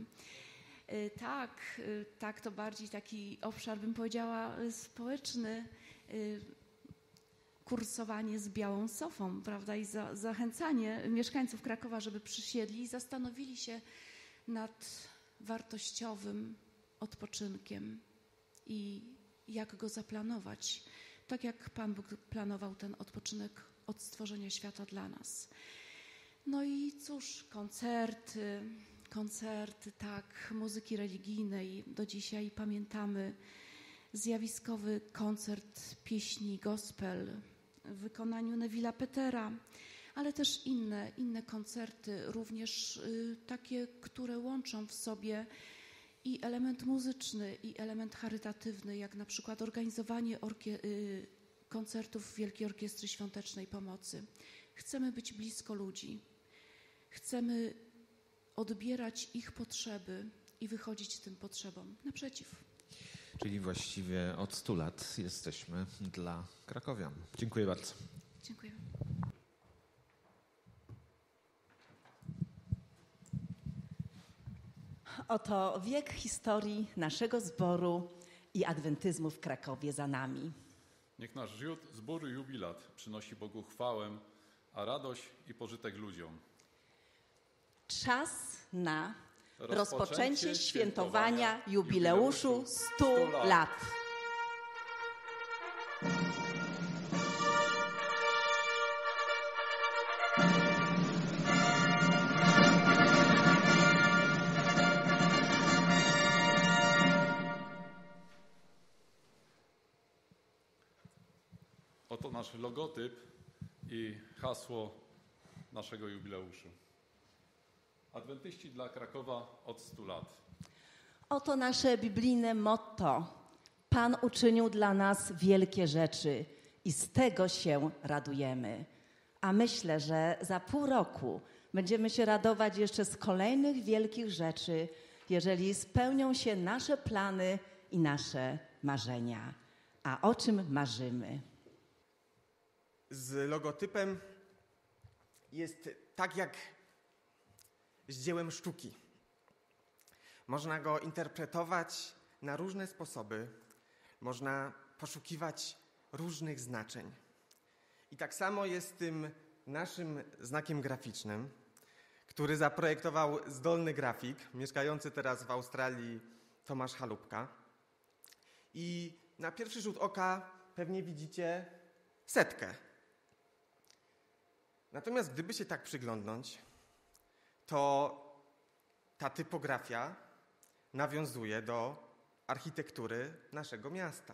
Tak, tak, to bardziej taki obszar, bym powiedziała, społeczny. kursowanie z białą sofą, prawda, i za, zachęcanie mieszkańców Krakowa, żeby przysiedli i zastanowili się nad wartościowym odpoczynkiem i jak go zaplanować, tak jak Pan Bóg planował ten odpoczynek od stworzenia świata dla nas. No i cóż, koncerty, koncerty, tak, muzyki religijnej. Do dzisiaj pamiętamy zjawiskowy koncert pieśni gospel w wykonaniu Neville'a Petera, ale też inne, inne koncerty, również y, takie, które łączą w sobie i element muzyczny, i element charytatywny, jak na przykład organizowanie orkie- y, koncertów Wielkiej Orkiestry Świątecznej Pomocy. Chcemy być blisko ludzi. Chcemy odbierać ich potrzeby i wychodzić tym potrzebom naprzeciw. Czyli właściwie od stu lat jesteśmy dla krakowian. Dziękuję bardzo. Dziękuję. Oto wiek historii naszego zboru i adwentyzmu w Krakowie za nami. Niech nasz zbór i jubilat przynosi Bogu chwałę, a radość i pożytek ludziom. Czas na Rozpoczęcie rozpoczęcie świętowania świętowania jubileuszu stu lat. Oto nasz logotyp i hasło naszego jubileuszu. Adwentyści dla Krakowa od stu lat. Oto nasze biblijne motto. Pan uczynił dla nas wielkie rzeczy i z tego się radujemy. A myślę, że za pół roku będziemy się radować jeszcze z kolejnych wielkich rzeczy, jeżeli spełnią się nasze plany i nasze marzenia. A o czym marzymy? Z logotypem jest tak jak z dziełem sztuki. Można go interpretować na różne sposoby, można poszukiwać różnych znaczeń. I tak samo jest z tym naszym znakiem graficznym, który zaprojektował zdolny grafik, mieszkający teraz w Australii Tomasz Chalupka. I na pierwszy rzut oka pewnie widzicie setkę. Natomiast gdyby się tak przyglądnąć, to ta typografia nawiązuje do architektury naszego miasta.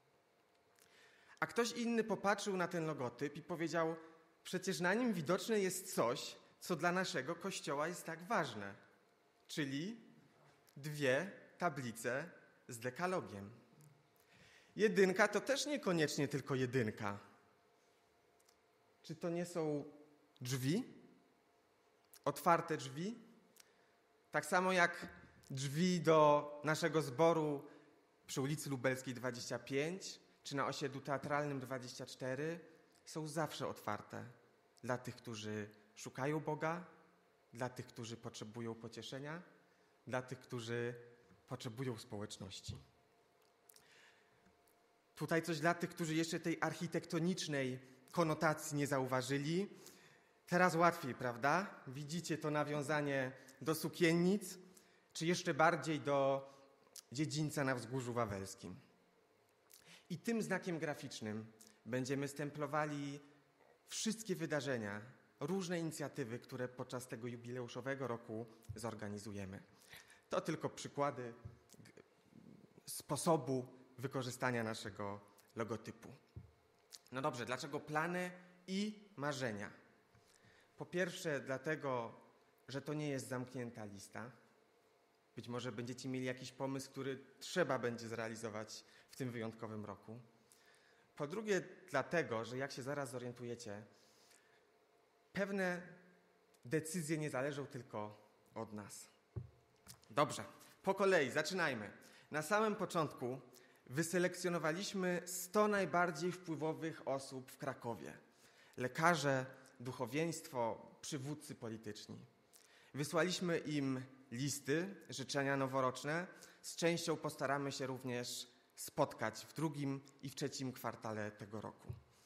A ktoś inny popatrzył na ten logotyp i powiedział, przecież na nim widoczne jest coś, co dla naszego kościoła jest tak ważne, czyli dwie tablice z dekalogiem. Jedynka to też niekoniecznie tylko jedynka. Czy to nie są drzwi? Otwarte drzwi? Tak samo jak drzwi do naszego zboru przy ulicy Lubelskiej dwadzieścia pięć czy na osiedlu teatralnym dwadzieścia cztery są zawsze otwarte dla tych, którzy szukają Boga, dla tych, którzy potrzebują pocieszenia, dla tych, którzy potrzebują społeczności. Tutaj coś dla tych, którzy jeszcze tej architektonicznej konotacji nie zauważyli. Teraz łatwiej, prawda? Widzicie to nawiązanie do sukiennic, czy jeszcze bardziej do dziedzińca na Wzgórzu Wawelskim. I tym znakiem graficznym będziemy stemplowali wszystkie wydarzenia, różne inicjatywy, które podczas tego jubileuszowego roku zorganizujemy. To tylko przykłady sposobu wykorzystania naszego logotypu. No dobrze, dlaczego plany i marzenia? Po pierwsze dlatego, że to nie jest zamknięta lista. Być może będziecie mieli jakiś pomysł, który trzeba będzie zrealizować w tym wyjątkowym roku. Po drugie dlatego, że jak się zaraz zorientujecie, pewne decyzje nie zależą tylko od nas. Dobrze, po kolei zaczynajmy. Na samym początku wyselekcjonowaliśmy sto najbardziej wpływowych osób w Krakowie. Lekarze, duchowieństwo, przywódcy polityczni. Wysłaliśmy im listy, życzenia noworoczne. Z częścią postaramy się również spotkać w drugim i w trzecim kwartale tego roku.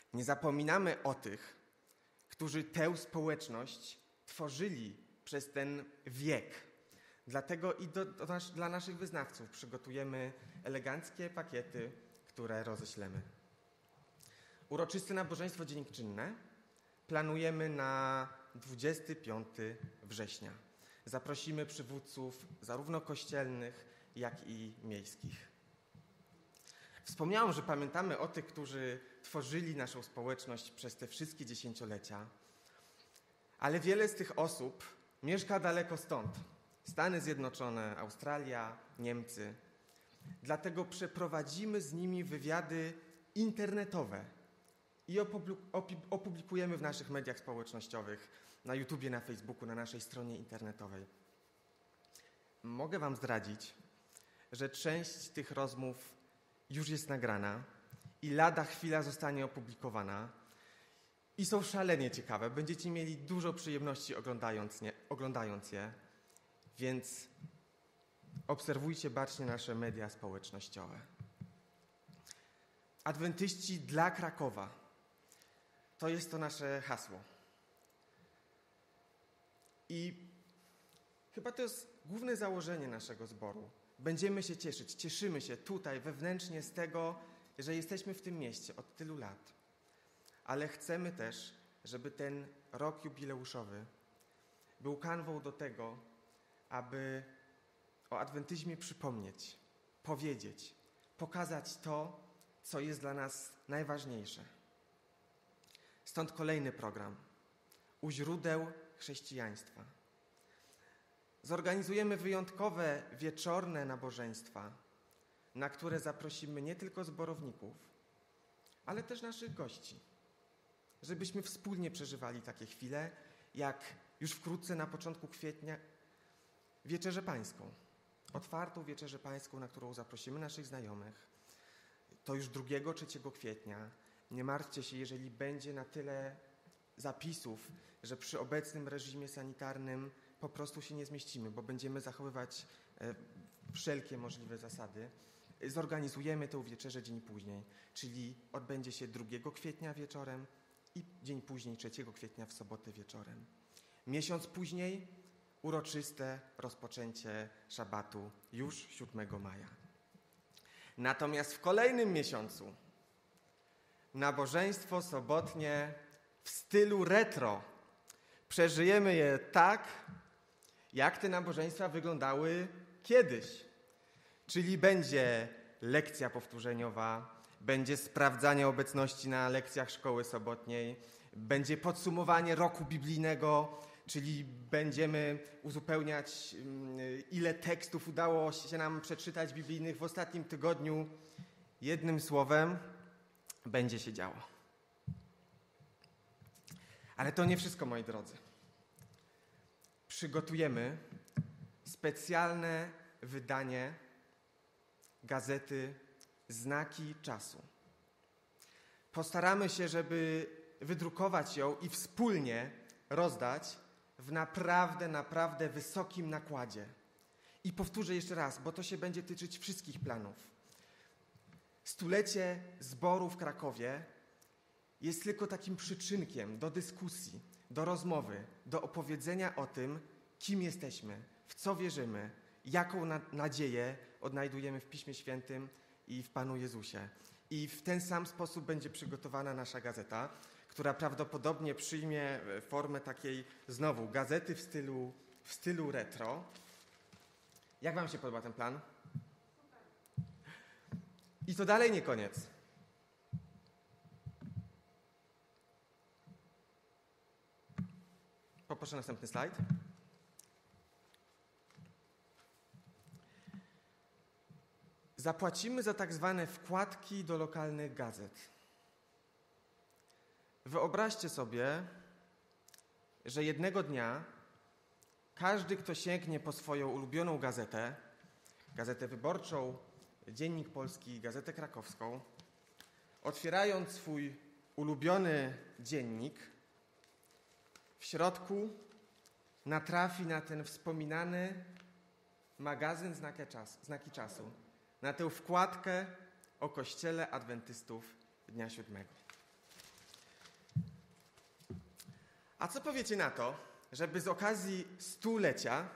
Nie zapominamy o tych, którzy tę społeczność tworzyli przez ten wiek. Dlatego i do, do nas, dla naszych wyznawców przygotujemy eleganckie pakiety, które roześlemy. Uroczyste nabożeństwo dziękczynne planujemy na dwudziestego piątego września. Zaprosimy przywódców zarówno kościelnych, jak i miejskich. Wspomniałem, że pamiętamy o tych, którzy tworzyli naszą społeczność przez te wszystkie dziesięciolecia, ale wiele z tych osób mieszka daleko stąd. Stany Zjednoczone, Australia, Niemcy. Dlatego przeprowadzimy z nimi wywiady internetowe i opublikujemy w naszych mediach społecznościowych, na YouTubie, na Facebooku, na naszej stronie internetowej. Mogę wam zdradzić, że część tych rozmów już jest nagrana i lada chwila zostanie opublikowana i są szalenie ciekawe. Będziecie mieli dużo przyjemności oglądając, nie, oglądając je, więc obserwujcie bacznie nasze media społecznościowe. Adwentyści dla Krakowa. To jest to nasze hasło. I chyba to jest główne założenie naszego zboru. Będziemy się cieszyć, cieszymy się tutaj wewnętrznie z tego, że jesteśmy w tym mieście od tylu lat. Ale chcemy też, żeby ten rok jubileuszowy był kanwą do tego, aby o adwentyzmie przypomnieć, powiedzieć, pokazać to, co jest dla nas najważniejsze. Stąd kolejny program. U źródeł chrześcijaństwa. Zorganizujemy wyjątkowe wieczorne nabożeństwa, na które zaprosimy nie tylko zborowników, ale też naszych gości, żebyśmy wspólnie przeżywali takie chwile, jak już wkrótce na początku kwietnia Wieczerzę Pańską. Otwartą Wieczerzę Pańską, na którą zaprosimy naszych znajomych. To już drugiego, trzeciego kwietnia. Nie martwcie się, jeżeli będzie na tyle zapisów, że przy obecnym reżimie sanitarnym po prostu się nie zmieścimy, bo będziemy zachowywać e, wszelkie możliwe zasady. Zorganizujemy tę wieczerzę dzień później, czyli odbędzie się drugiego kwietnia wieczorem i dzień później, trzeciego kwietnia w sobotę wieczorem. Miesiąc później uroczyste rozpoczęcie szabatu już siódmego maja. Natomiast w kolejnym miesiącu nabożeństwo sobotnie w stylu retro. Przeżyjemy je tak, jak te nabożeństwa wyglądały kiedyś. Czyli będzie lekcja powtórzeniowa, będzie sprawdzanie obecności na lekcjach szkoły sobotniej, będzie podsumowanie roku biblijnego, czyli będziemy uzupełniać, ile tekstów udało się nam przeczytać biblijnych w ostatnim tygodniu. Jednym słowem, będzie się działo. Ale to nie wszystko, moi drodzy. Przygotujemy specjalne wydanie gazety Znaki Czasu. Postaramy się, żeby wydrukować ją i wspólnie rozdać w naprawdę, naprawdę wysokim nakładzie. I powtórzę jeszcze raz, bo to się będzie tyczyć wszystkich planów. Stulecie zboru w Krakowie jest tylko takim przyczynkiem do dyskusji, do rozmowy, do opowiedzenia o tym, kim jesteśmy, w co wierzymy, jaką na- nadzieję odnajdujemy w Piśmie Świętym i w Panu Jezusie. I w ten sam sposób będzie przygotowana nasza gazeta, która prawdopodobnie przyjmie formę takiej, znowu, gazety w stylu, w stylu retro. Jak wam się podoba ten plan? I to dalej nie koniec. Poproszę następny slajd. Zapłacimy za tak zwane wkładki do lokalnych gazet. Wyobraźcie sobie, że jednego dnia każdy, kto sięgnie po swoją ulubioną gazetę, Gazetę Wyborczą, Dziennik Polski, Gazetę Krakowską, otwierając swój ulubiony dziennik, w środku natrafi na ten wspominany magazyn Znaki Czasu, Znaki Czasu, na tę wkładkę o Kościele Adwentystów Dnia Siódmego. A co powiecie na to, żeby z okazji stulecia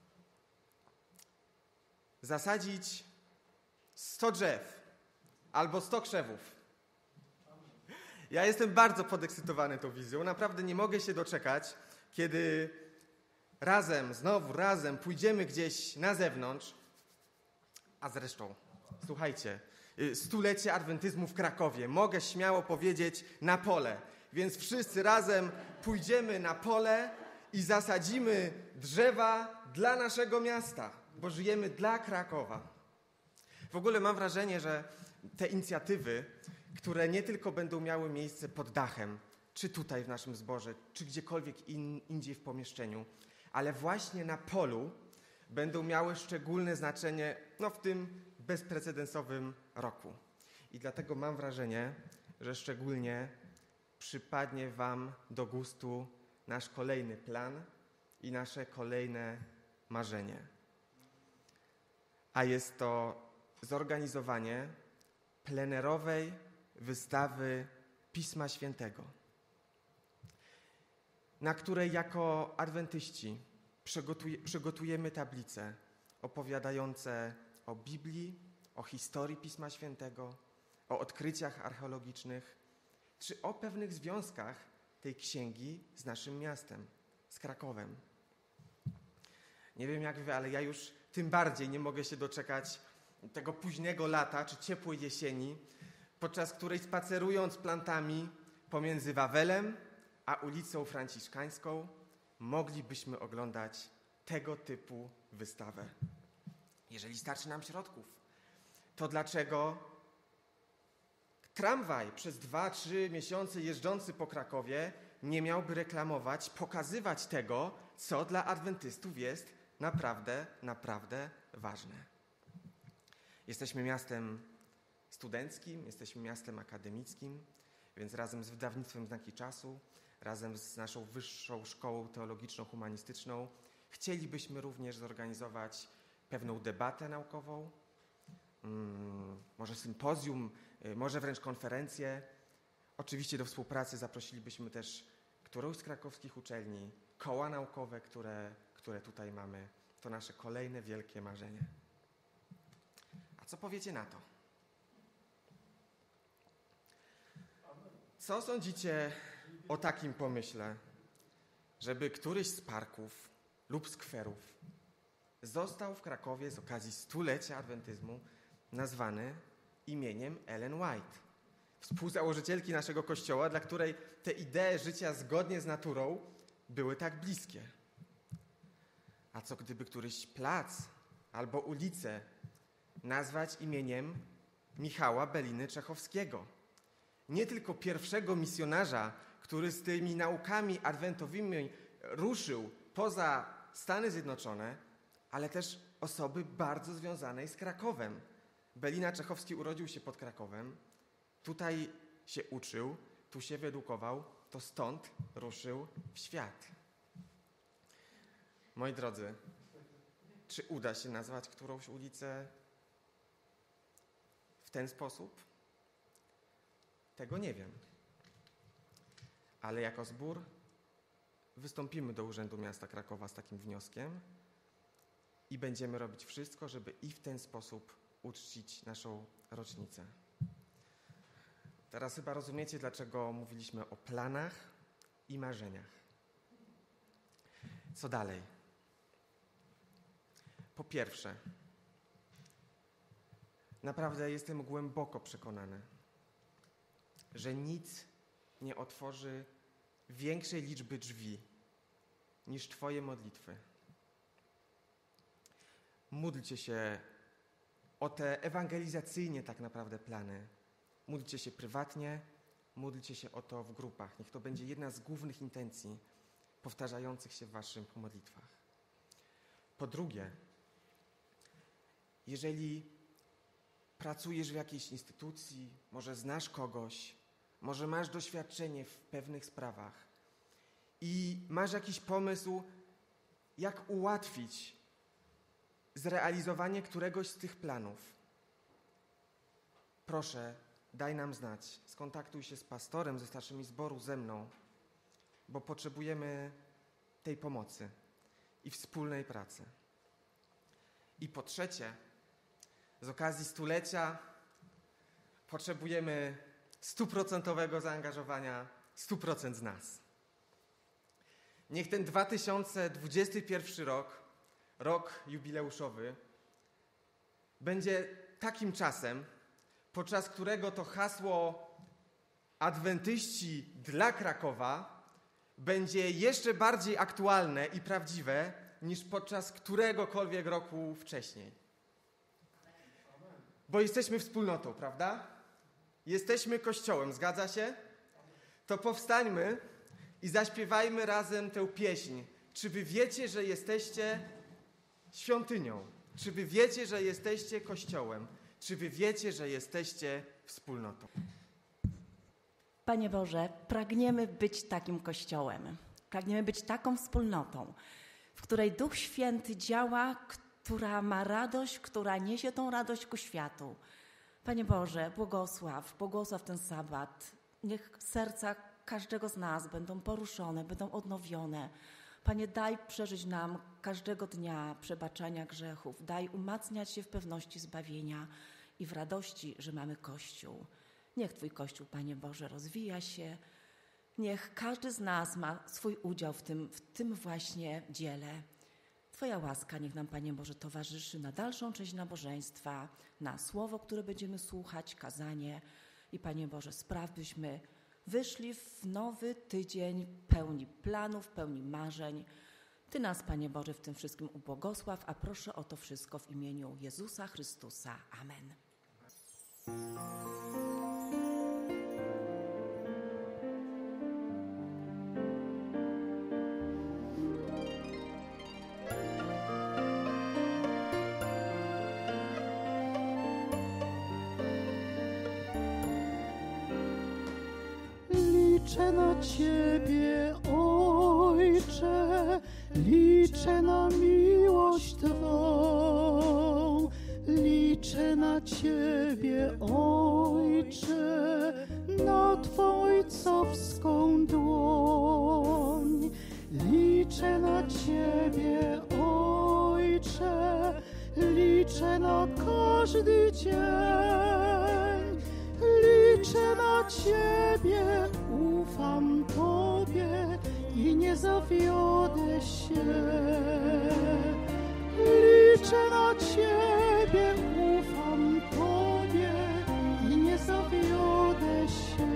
zasadzić sto drzew albo sto krzewów? Ja jestem bardzo podekscytowany tą wizją. Naprawdę nie mogę się doczekać, kiedy razem, znowu razem pójdziemy gdzieś na zewnątrz. A zresztą, słuchajcie, stulecie adwentyzmu w Krakowie. Mogę śmiało powiedzieć na pole. Więc wszyscy razem pójdziemy na pole i zasadzimy drzewa dla naszego miasta, bo żyjemy dla Krakowa. W ogóle mam wrażenie, że te inicjatywy, które nie tylko będą miały miejsce pod dachem, czy tutaj w naszym zborze, czy gdziekolwiek in, indziej w pomieszczeniu, ale właśnie na polu będą miały szczególne znaczenie no, w tym bezprecedensowym roku. I dlatego mam wrażenie, że szczególnie przypadnie wam do gustu nasz kolejny plan i nasze kolejne marzenie. A jest to zorganizowanie plenerowej wystawy Pisma Świętego, na której jako adwentyści przygotuje, przygotujemy tablice opowiadające o Biblii, o historii Pisma Świętego, o odkryciach archeologicznych, czy o pewnych związkach tej księgi z naszym miastem, z Krakowem. Nie wiem jak wy, ale ja już tym bardziej nie mogę się doczekać tego późnego lata czy ciepłej jesieni, podczas której spacerując plantami pomiędzy Wawelem a ulicą Franciszkańską moglibyśmy oglądać tego typu wystawę. Jeżeli starczy nam środków, to dlaczego tramwaj przez dwa, trzy miesiące jeżdżący po Krakowie nie miałby reklamować, pokazywać tego, co dla adwentystów jest naprawdę, naprawdę ważne. Jesteśmy miastem studenckim, jesteśmy miastem akademickim, więc razem z wydawnictwem Znaki Czasu, razem z naszą Wyższą Szkołą Teologiczno-Humanistyczną chcielibyśmy również zorganizować pewną debatę naukową, hmm, może sympozjum, może wręcz konferencję. Oczywiście do współpracy zaprosilibyśmy też którąś z krakowskich uczelni, koła naukowe, które, które tutaj mamy. To nasze kolejne wielkie marzenie. A co powiecie na to? Co sądzicie o takim pomyśle, żeby któryś z parków lub skwerów został w Krakowie z okazji stulecia adwentyzmu nazwany imieniem Ellen White, współzałożycielki naszego kościoła, dla której te idee życia zgodnie z naturą były tak bliskie? A co gdyby któryś plac albo ulicę nazwać imieniem Michała Beliny Czechowskiego? Nie tylko pierwszego misjonarza, który z tymi naukami adwentowymi ruszył poza Stany Zjednoczone, ale też osoby bardzo związanej z Krakowem. Belina Czechowski urodził się pod Krakowem, tutaj się uczył, tu się wyedukował, to stąd ruszył w świat. Moi drodzy, czy uda się nazwać którąś ulicę w ten sposób? Tego nie wiem. Ale jako zbór wystąpimy do Urzędu Miasta Krakowa z takim wnioskiem i będziemy robić wszystko, żeby i w ten sposób uczcić naszą rocznicę. Teraz chyba rozumiecie, dlaczego mówiliśmy o planach i marzeniach. Co dalej? Po pierwsze, naprawdę jestem głęboko przekonany, że nic nie otworzy większej liczby drzwi niż Twoje modlitwy. Módlcie się o te ewangelizacyjnie tak naprawdę plany. Módlcie się prywatnie, módlcie się o to w grupach. Niech to będzie jedna z głównych intencji powtarzających się w waszych modlitwach. Po drugie, jeżeli pracujesz w jakiejś instytucji, może znasz kogoś, może masz doświadczenie w pewnych sprawach i masz jakiś pomysł, jak ułatwić zrealizowanie któregoś z tych planów, proszę, daj nam znać. Skontaktuj się z pastorem, ze starszymi zboru, ze mną bo potrzebujemy tej pomocy i wspólnej pracy. I po trzecie, z okazji stulecia potrzebujemy stuprocentowego zaangażowania stu procent z nas. Niech ten dwa tysiące dwudziesty pierwszy rok, rok jubileuszowy, będzie takim czasem, podczas którego to hasło Adwentyści dla Krakowa będzie jeszcze bardziej aktualne i prawdziwe niż podczas któregokolwiek roku wcześniej. Bo jesteśmy wspólnotą, prawda? Jesteśmy Kościołem, zgadza się? To powstańmy i zaśpiewajmy razem tę pieśń. Czy wy wiecie, że jesteście świątynią? Czy wy wiecie, że jesteście Kościołem? Czy wy wiecie, że jesteście wspólnotą? Panie Boże, pragniemy być takim Kościołem. Pragniemy być taką wspólnotą, w której Duch Święty działa, która ma radość, która niesie tą radość ku światu. Panie Boże, błogosław, błogosław ten sabat. Niech serca każdego z nas będą poruszone, będą odnowione. Panie, daj przeżyć nam każdego dnia przebaczenia grzechów. Daj umacniać się w pewności zbawienia i w radości, że mamy Kościół. Niech Twój Kościół, Panie Boże, rozwija się. Niech każdy z nas ma swój udział w tym, w tym właśnie dziele. Twoja łaska niech nam, Panie Boże, towarzyszy na dalszą część nabożeństwa, na słowo, które będziemy słuchać, kazanie. I Panie Boże, spraw, byśmy wyszli w nowy tydzień pełni planów, pełni marzeń. Ty nas, Panie Boże, w tym wszystkim ubłogosław, a proszę o to wszystko w imieniu Jezusa Chrystusa. Amen. Liczę na Ciebie, Ojcze, liczę na miłość Twą. Liczę na Ciebie, Ojcze, na Twą ojcowską dłoń. Liczę na Ciebie, Ojcze, liczę na każdy dzień. Liczę na Ciebie, ufam Tobie i nie zawiodę się. Liczę na Ciebie, ufam Tobie i nie zawiodę się.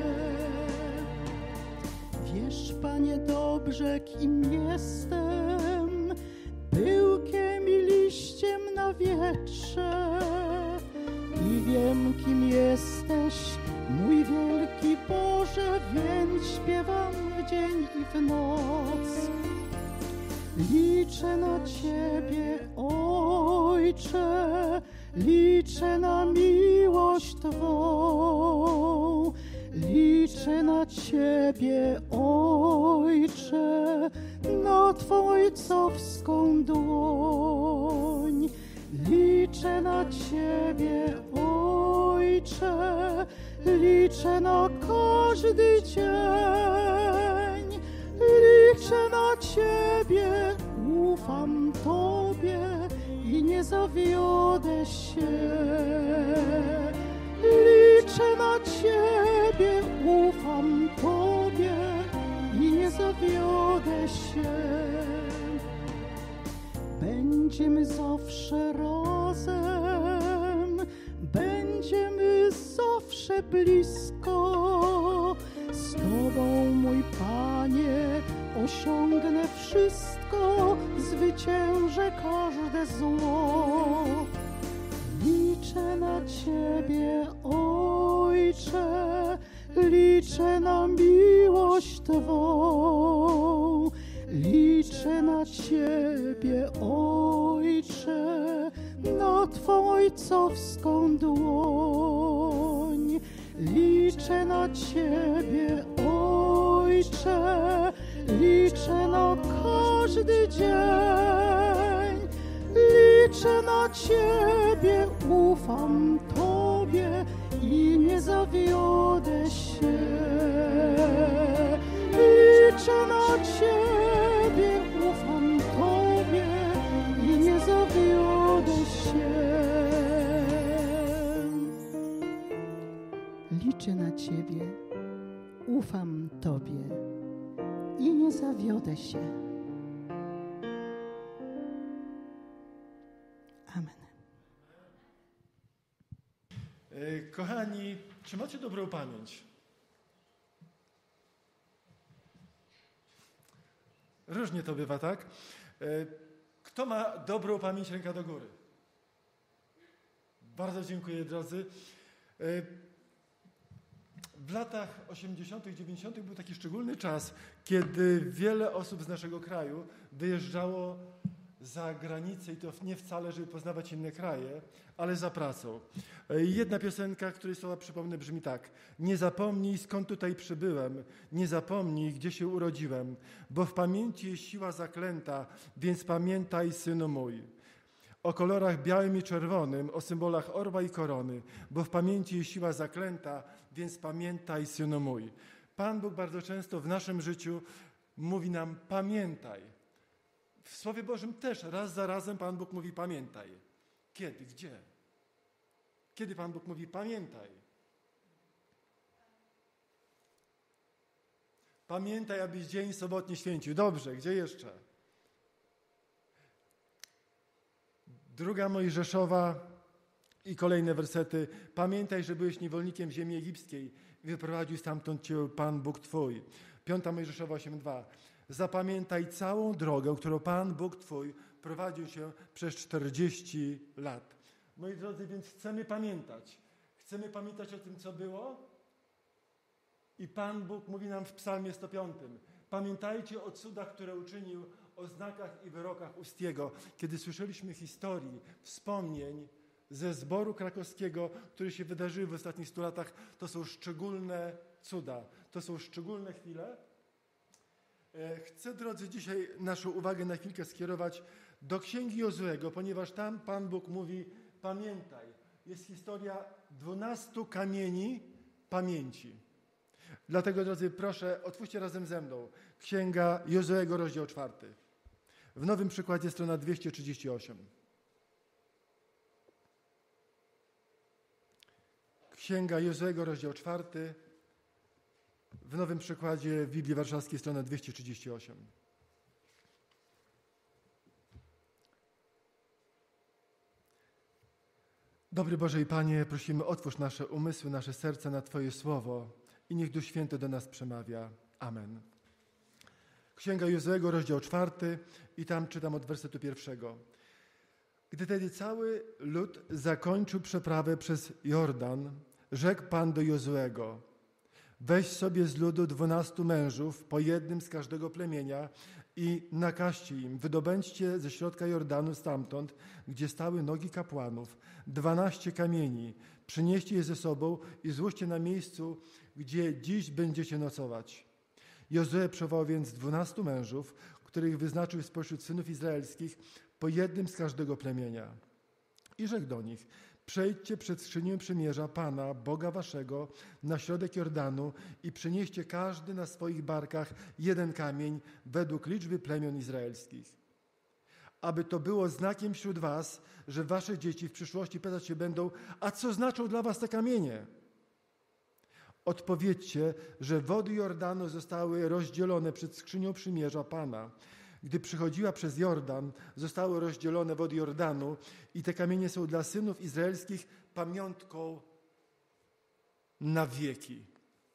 Wiesz, Panie, dobrze, kim jestem, pyłkiem i liściem na wietrze. I wiem, kim jesteś, mój wielki Boże, więc śpiewam w dzień i w noc. Liczę na Ciebie, Ojcze, liczę na miłość Twą. Liczę na Ciebie, Ojcze, na Twą ojcowską dłoń. Liczę na Ciebie, Ojcze, liczę na każdy dzień. Liczę na Ciebie, ufam Tobie i nie zawiodę się. Liczę na Ciebie, ufam Tobie i nie zawiodę się. Będziemy zawsze razem, będziemy zawsze blisko. Z Tobą, mój Panie, osiągnę wszystko, zwyciężę każde zło. Liczę na Ciebie, Ojcze, liczę na miłość Twą. Liczę na Ciebie, Ojcze, na Twą ojcowską dłoń. Liczę na Ciebie, Ojcze, liczę na każdy dzień. Liczę na Ciebie, ufam Tobie i nie zawiodę się. liczę na Ciebie, ufam Tobie i nie zawiodę się. Liczę na Ciebie, ufam Tobie i nie zawiodę się. Amen. Kochani, czy macie dobrą pamięć? Różnie to bywa, tak? Kto ma dobrą pamięć, ręka do góry? Bardzo dziękuję, drodzy. W latach osiemdziesiątych, dziewięćdziesiątych był taki szczególny czas, kiedy wiele osób z naszego kraju wyjeżdżało za granicę i to nie wcale, żeby poznawać inne kraje, ale za pracą. Jedna piosenka, której słowa przypomnę, brzmi tak. Nie zapomnij, skąd tutaj przybyłem, nie zapomnij, gdzie się urodziłem, bo w pamięci jest siła zaklęta, więc pamiętaj, synu mój. O kolorach białym i czerwonym, o symbolach orła i korony, bo w pamięci jest siła zaklęta, więc pamiętaj, synu mój. Pan Bóg bardzo często w naszym życiu mówi nam pamiętaj. W Słowie Bożym też raz za razem Pan Bóg mówi pamiętaj. Kiedy? Gdzie? Kiedy Pan Bóg mówi pamiętaj? Pamiętaj, abyś dzień sobotni święcił. Dobrze, gdzie jeszcze? Druga Mojżeszowa i kolejne wersety. Pamiętaj, że byłeś niewolnikiem ziemi egipskiej i wyprowadził stamtąd cię Pan Bóg Twój. Piąta Mojżeszowa osiem dwa. Zapamiętaj całą drogę, którą Pan Bóg Twój prowadził się przez czterdzieści lat. Moi drodzy, więc chcemy pamiętać. Chcemy pamiętać o tym, co było. I Pan Bóg mówi nam w psalmie sto piątym. Pamiętajcie o cudach, które uczynił, o znakach i wyrokach Ustiego. Kiedy słyszeliśmy historii, wspomnień ze zboru krakowskiego, które się wydarzyły w ostatnich stu latach, to są szczególne cuda. To są szczególne chwile. Chcę, drodzy, dzisiaj naszą uwagę na chwilkę skierować do Księgi Jozuego, ponieważ tam Pan Bóg mówi, pamiętaj, jest historia dwunastu kamieni pamięci. Dlatego, drodzy, proszę, otwórzcie razem ze mną Księga Jozuego, rozdział czwarty. W Nowym Przykładzie strona dwieście trzydzieści osiem. Księga Jozuego, rozdział czwarty. W Nowym Przykładzie w Biblii Warszawskiej strona dwieście trzydzieści osiem. Dobry Boże i Panie, prosimy, otwórz nasze umysły, nasze serca na Twoje Słowo i niech Duch Święty do nas przemawia. Amen. Księga Jozuego, rozdział czwarty i tam czytam od wersetu pierwszego. Gdy tedy cały lud zakończył przeprawę przez Jordan, rzekł Pan do Jozuego: weź sobie z ludu dwunastu mężów, po jednym z każdego plemienia i nakażcie im, wydobędźcie ze środka Jordanu stamtąd, gdzie stały nogi kapłanów, dwanaście kamieni, przynieście je ze sobą i złóżcie na miejscu, gdzie dziś będziecie nocować. Jozue przywołał więc dwunastu mężów, których wyznaczył spośród synów izraelskich, po jednym z każdego plemienia. I rzekł do nich: przejdźcie przed skrzynią przymierza Pana, Boga waszego, na środek Jordanu i przynieście każdy na swoich barkach jeden kamień według liczby plemion izraelskich. Aby to było znakiem wśród was, że wasze dzieci w przyszłości pytać się będą: a co znaczą dla was te kamienie? Odpowiedzcie, że wody Jordanu zostały rozdzielone przed skrzynią przymierza Pana. Gdy przychodziła przez Jordan, zostały rozdzielone wody Jordanu i te kamienie są dla synów izraelskich pamiątką na wieki.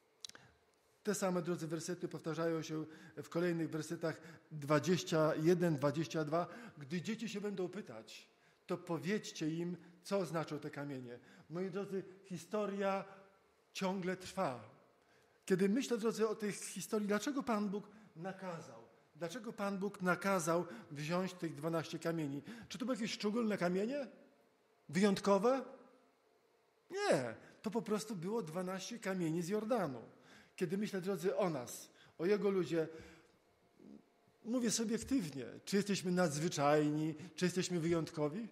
Te same, drodzy, wersety powtarzają się w kolejnych wersetach dwadzieścia jeden, dwadzieścia dwa. Gdy dzieci się będą pytać, to powiedzcie im, co znaczą te kamienie. Moi drodzy, historia ciągle trwa. Kiedy myślę, drodzy, o tej historii, dlaczego Pan Bóg nakazał? Dlaczego Pan Bóg nakazał wziąć tych dwanaście kamieni? Czy to były jakieś szczególne kamienie? Wyjątkowe? Nie. To po prostu było dwanaście kamieni z Jordanu. Kiedy myślę, drodzy, o nas, o Jego ludzie, mówię subiektywnie, czy jesteśmy nadzwyczajni, czy jesteśmy wyjątkowi?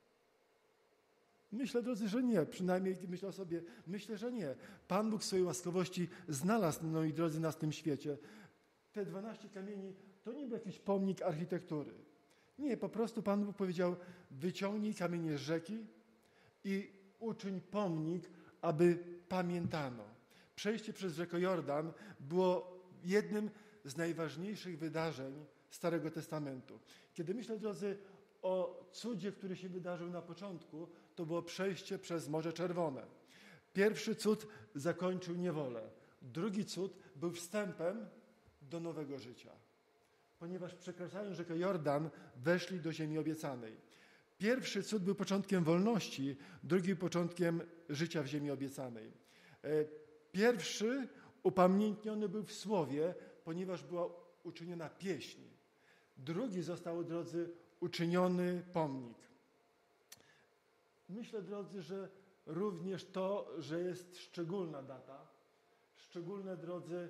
Myślę, drodzy, że nie. Przynajmniej myślę o sobie, myślę, że nie. Pan Bóg w swojej łaskawości znalazł, no i drodzy, nas w tym świecie. te dwanaście kamieni to nie był jakiś pomnik architektury. Nie, po prostu Pan Bóg powiedział, wyciągnij kamienie z rzeki i uczyń pomnik, aby pamiętano. Przejście przez rzekę Jordan było jednym z najważniejszych wydarzeń Starego Testamentu. Kiedy myślę, drodzy, o cudzie, który się wydarzył na początku, to było przejście przez Morze Czerwone. Pierwszy cud zakończył niewolę. Drugi cud był wstępem do nowego życia. Ponieważ przekraczając rzekę Jordan, weszli do ziemi obiecanej. Pierwszy cud był początkiem wolności, drugi początkiem życia w ziemi obiecanej. Pierwszy upamiętniony był w słowie, ponieważ była uczyniona pieśń. Drugi został, drodzy, uczyniony pomnik. Myślę, drodzy, że również to, że jest szczególna data, szczególne, drodzy,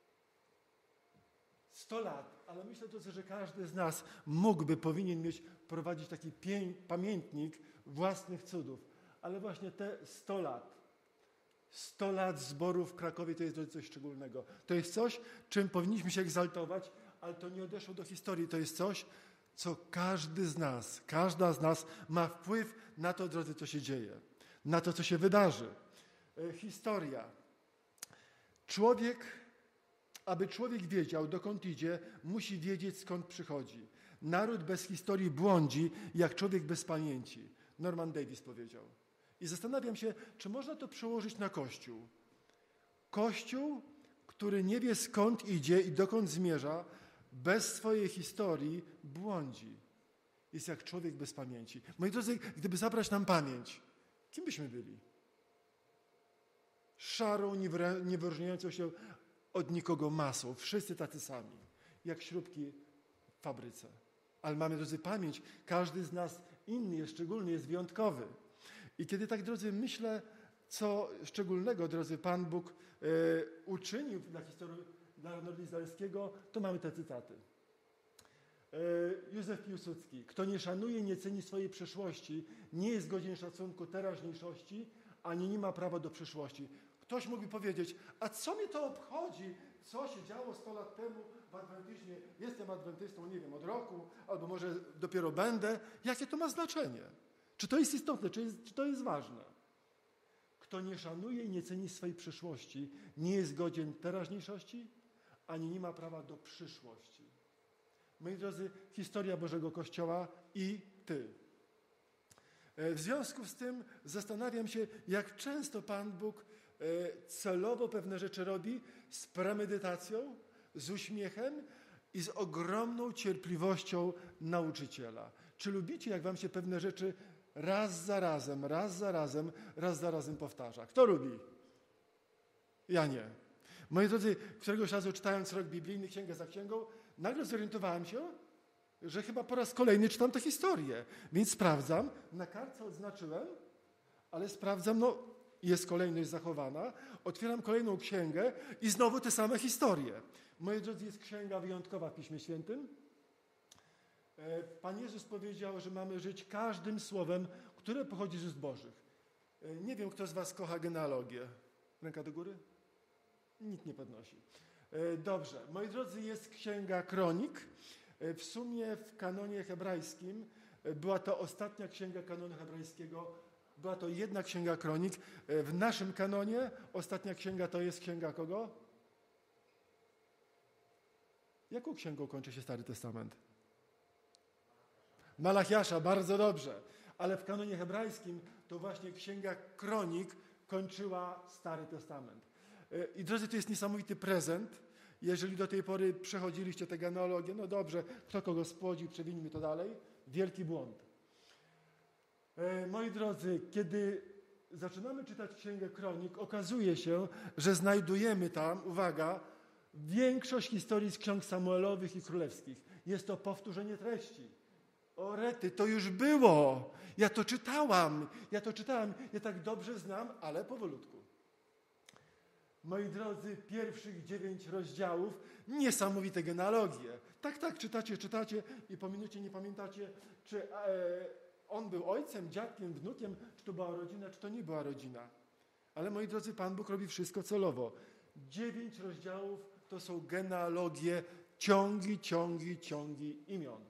sto lat, ale myślę, drodzy, że każdy z nas mógłby, powinien mieć, prowadzić taki pię- pamiętnik własnych cudów. Ale właśnie te sto lat, sto lat zboru w Krakowie to jest, drodzy, coś szczególnego. To jest coś, czym powinniśmy się egzaltować, ale to nie odeszło do historii. To jest coś, co każdy z nas, każda z nas ma wpływ na to, drodzy, co się dzieje, na to, co się wydarzy. E, historia. Człowiek, aby człowiek wiedział, dokąd idzie, musi wiedzieć, skąd przychodzi. Naród bez historii błądzi, jak człowiek bez pamięci. Norman Davis powiedział. I zastanawiam się, czy można to przełożyć na Kościół. Kościół, który nie wie, skąd idzie i dokąd zmierza, bez swojej historii błądzi. Jest jak człowiek bez pamięci. Moi drodzy, gdyby zabrać nam pamięć, kim byśmy byli? Szarą, niewyróżniającą się od nikogo masą. Wszyscy tacy sami, jak śrubki w fabryce. Ale mamy, drodzy, pamięć. Każdy z nas inny jest szczególny, jest wyjątkowy. I kiedy tak, drodzy, myślę, co szczególnego, drodzy, Pan Bóg e, uczynił dla historii dla narodu izraelskiego, to mamy te cytaty. E, Józef Piłsudski. Kto nie szanuje, nie ceni swojej przeszłości, nie jest godzien szacunku teraźniejszości, ani nie ma prawa do przyszłości. Ktoś mógłby powiedzieć, a co mnie to obchodzi, co się działo sto lat temu w adwentyzmie? Jestem adwentystą, nie wiem, od roku, albo może dopiero będę. Jakie to ma znaczenie? Czy to jest istotne, czy, jest, czy to jest ważne? Kto nie szanuje i nie ceni swojej przyszłości, nie jest godzien teraźniejszości, ani nie ma prawa do przyszłości. Moi drodzy, historia Bożego Kościoła i Ty. W związku z tym zastanawiam się, jak często Pan Bóg celowo pewne rzeczy robi z premedytacją, z uśmiechem i z ogromną cierpliwością nauczyciela. Czy lubicie, jak wam się pewne rzeczy raz za razem, raz za razem, raz za razem powtarza? Kto lubi? Ja nie. Moi drodzy, któregoś razu czytając rok biblijny, księgę za księgą, nagle zorientowałem się, że chyba po raz kolejny czytam tę historię. Więc sprawdzam, na kartce odznaczyłem, ale sprawdzam, no jest kolejność zachowana, otwieram kolejną księgę i znowu te same historie. Moi drodzy, jest księga wyjątkowa w Piśmie Świętym. Pan Jezus powiedział, że mamy żyć każdym słowem, które pochodzi z ust Bożych. Nie wiem, kto z was kocha genealogię. Ręka do góry? Nikt nie podnosi. Dobrze. Moi drodzy, jest księga Kronik. W sumie w kanonie hebrajskim była to ostatnia księga kanonu hebrajskiego. Była to jedna księga Kronik. W naszym kanonie ostatnia księga to jest księga kogo? Jaką księgą kończy się Stary Testament? Malachiasza, bardzo dobrze. Ale w kanonie hebrajskim to właśnie księga Kronik kończyła Stary Testament. I drodzy, to jest niesamowity prezent. Jeżeli do tej pory przechodziliście tę genealogię, no dobrze, kto kogo spłodził, przewinijmy to dalej. Wielki błąd. Moi drodzy, kiedy zaczynamy czytać Księgę Kronik, okazuje się, że znajdujemy tam, uwaga, większość historii z ksiąg Samuelowych i królewskich. Jest to powtórzenie treści. O rety, to już było. Ja to czytałam. Ja to czytałam. Ja tak dobrze znam, ale powolutku. Moi drodzy, pierwszych dziewięć rozdziałów, niesamowite genealogie. Tak, tak, czytacie, czytacie i po minucie nie pamiętacie, czy e, on był ojcem, dziadkiem, wnukiem, czy to była rodzina, czy to nie była rodzina. Ale moi drodzy, Pan Bóg robi wszystko celowo. Dziewięć rozdziałów to są genealogie, ciągi, ciągi, ciągi imion.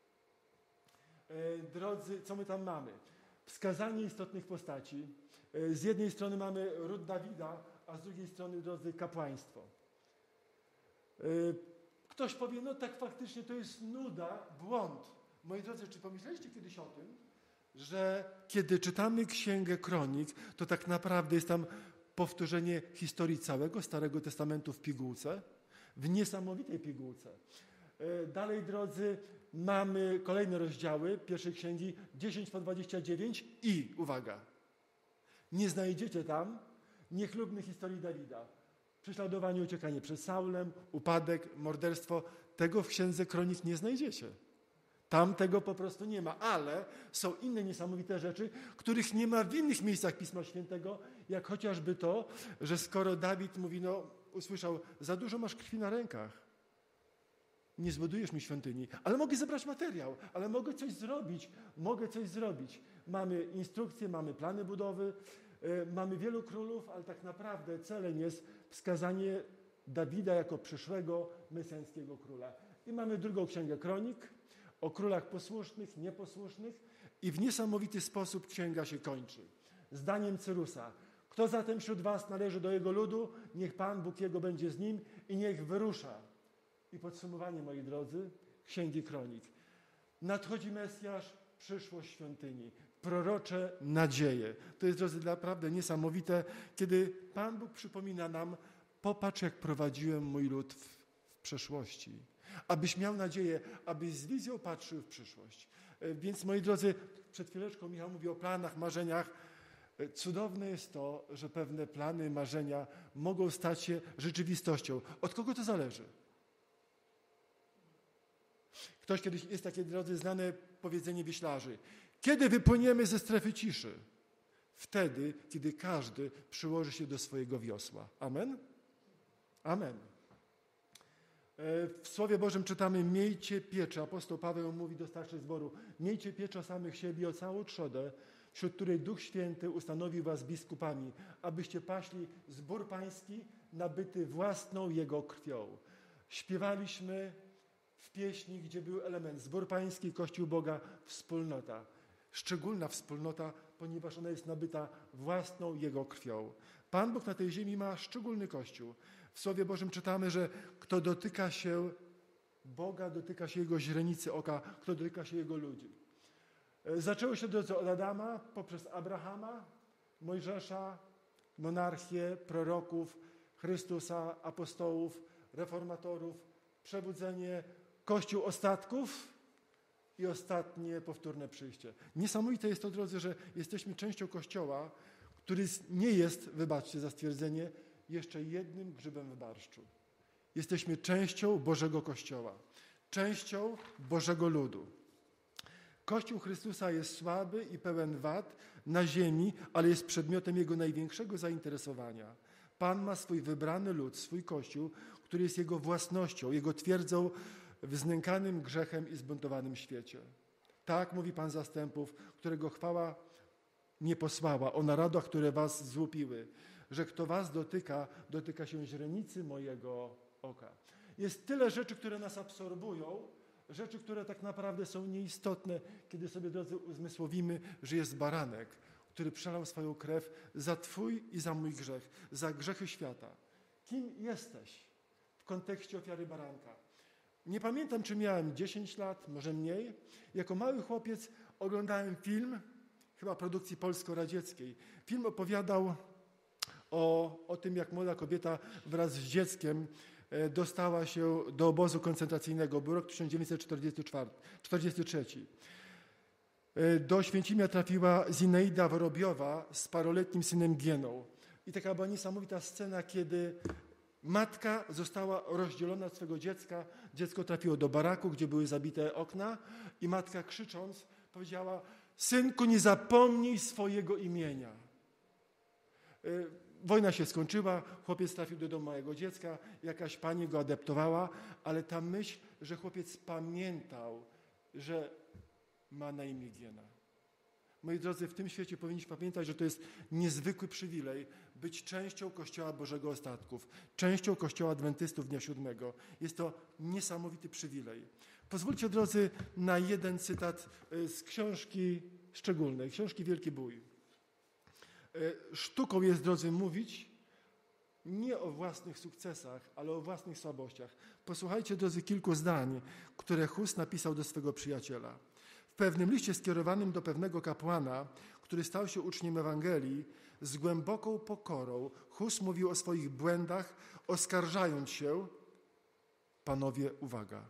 E, drodzy, co my tam mamy? Wskazanie istotnych postaci. E, z jednej strony mamy ród Dawida, a z drugiej strony, drodzy, kapłaństwo. E, ktoś powie, no tak faktycznie to jest nuda, błąd. Moi drodzy, czy pomyśleliście kiedyś o tym, że kiedy czytamy Księgę Kronik, to tak naprawdę jest tam powtórzenie historii całego Starego Testamentu w pigułce, w niesamowitej pigułce. Dalej, drodzy, mamy kolejne rozdziały pierwszej księgi, dziesięć po dwadzieścia dziewięć i, uwaga, nie znajdziecie tam niechlubnych historii Dawida. Prześladowanie, uciekanie przed Saulem, upadek, morderstwo. Tego w Księdze Kronik nie znajdziecie. Tam tego po prostu nie ma, ale są inne niesamowite rzeczy, których nie ma w innych miejscach Pisma Świętego, jak chociażby to, że skoro Dawid mówi, no usłyszał, za dużo masz krwi na rękach, nie zbudujesz mi świątyni, ale mogę zebrać materiał, ale mogę coś zrobić, mogę coś zrobić. Mamy instrukcje, mamy plany budowy, yy, mamy wielu królów, ale tak naprawdę celem jest wskazanie Dawida jako przyszłego, mesjańskiego króla. I mamy drugą Księgę Kronik, o królach posłusznych, nieposłusznych i w niesamowity sposób księga się kończy. Zdaniem Cyrusa. Kto zatem wśród was należy do jego ludu, niech Pan Bóg jego będzie z nim i niech wyrusza. I podsumowanie, moi drodzy, Księgi Kronik. Nadchodzi Mesjasz, przyszłość świątyni. Prorocze nadzieje. To jest, drodzy, naprawdę niesamowite, kiedy Pan Bóg przypomina nam, popatrz, jak prowadziłem mój lud w, w przeszłości. Abyś miał nadzieję, abyś z wizją patrzył w przyszłość. Więc, moi drodzy, przed chwileczką Michał mówi o planach, marzeniach. Cudowne jest to, że pewne plany, marzenia mogą stać się rzeczywistością. Od kogo to zależy? Ktoś kiedyś, jest takie, drodzy, znane powiedzenie wioślarzy. Kiedy wypłyniemy ze strefy ciszy? Wtedy, kiedy każdy przyłoży się do swojego wiosła. Amen? Amen. W Słowie Bożym czytamy, miejcie pieczę. Apostoł Paweł mówi do starszych zboru, miejcie pieczę o samych siebie, o całą trzodę, wśród której Duch Święty ustanowił was biskupami, abyście paśli zbór pański nabyty własną Jego krwią. Śpiewaliśmy w pieśni, gdzie był element zbór pański, Kościół Boga, wspólnota. Szczególna wspólnota, ponieważ ona jest nabyta własną Jego krwią. Pan Bóg na tej ziemi ma szczególny Kościół. W Słowie Bożym czytamy, że kto dotyka się Boga, dotyka się Jego źrenicy oka, kto dotyka się Jego ludzi. Zaczęło się, drodzy, od Adama, poprzez Abrahama, Mojżesza, monarchię, proroków, Chrystusa, apostołów, reformatorów, przebudzenie, Kościół ostatków i ostatnie powtórne przyjście. Niesamowite jest to, drodzy, że jesteśmy częścią Kościoła, który nie jest, wybaczcie za stwierdzenie, jeszcze jednym grzybem w barszczu. Jesteśmy częścią Bożego Kościoła, częścią Bożego ludu. Kościół Chrystusa jest słaby i pełen wad na ziemi, ale jest przedmiotem Jego największego zainteresowania. Pan ma swój wybrany lud, swój Kościół, który jest Jego własnością, Jego twierdzą w znękanym grzechem i zbuntowanym świecie. Tak mówi Pan zastępów, którego chwała nie posłała, o narodach, które was złupiły, że kto was dotyka, dotyka się źrenicy mojego oka. Jest tyle rzeczy, które nas absorbują, rzeczy, które tak naprawdę są nieistotne, kiedy sobie, drodzy, uzmysłowimy, że jest baranek, który przelał swoją krew za twój i za mój grzech, za grzechy świata. Kim jesteś w kontekście ofiary baranka? Nie pamiętam, czy miałem dziesięć lat, może mniej. Jako mały chłopiec oglądałem film, chyba produkcji polsko-radzieckiej. Film opowiadał o, o tym, jak młoda kobieta wraz z dzieckiem dostała się do obozu koncentracyjnego. Był rok tysiąc dziewięćset czterdziesty trzeci. Do Święcimia trafiła Zineida Worobiowa z paroletnim synem Gieną. I taka była niesamowita scena, kiedy matka została rozdzielona od swego dziecka. Dziecko trafiło do baraku, gdzie były zabite okna i matka, krzycząc, powiedziała: synku, nie zapomnij swojego imienia. Wojna się skończyła, chłopiec trafił do domu małego dziecka, jakaś pani go adoptowała, ale ta myśl, że chłopiec pamiętał, że ma na imię Giena. Moi drodzy, w tym świecie powinniśmy pamiętać, że to jest niezwykły przywilej być częścią Kościoła Bożego Ostatków, częścią Kościoła Adwentystów Dnia Siódmego. Jest to niesamowity przywilej. Pozwólcie, drodzy, na jeden cytat z książki szczególnej, książki Wielki Bój. Sztuką jest, drodzy, mówić nie o własnych sukcesach, ale o własnych słabościach. Posłuchajcie, drodzy, kilku zdań, które Hus napisał do swego przyjaciela. W pewnym liście skierowanym do pewnego kapłana, który stał się uczniem Ewangelii, z głęboką pokorą Hus mówił o swoich błędach, oskarżając się, panowie, uwaga,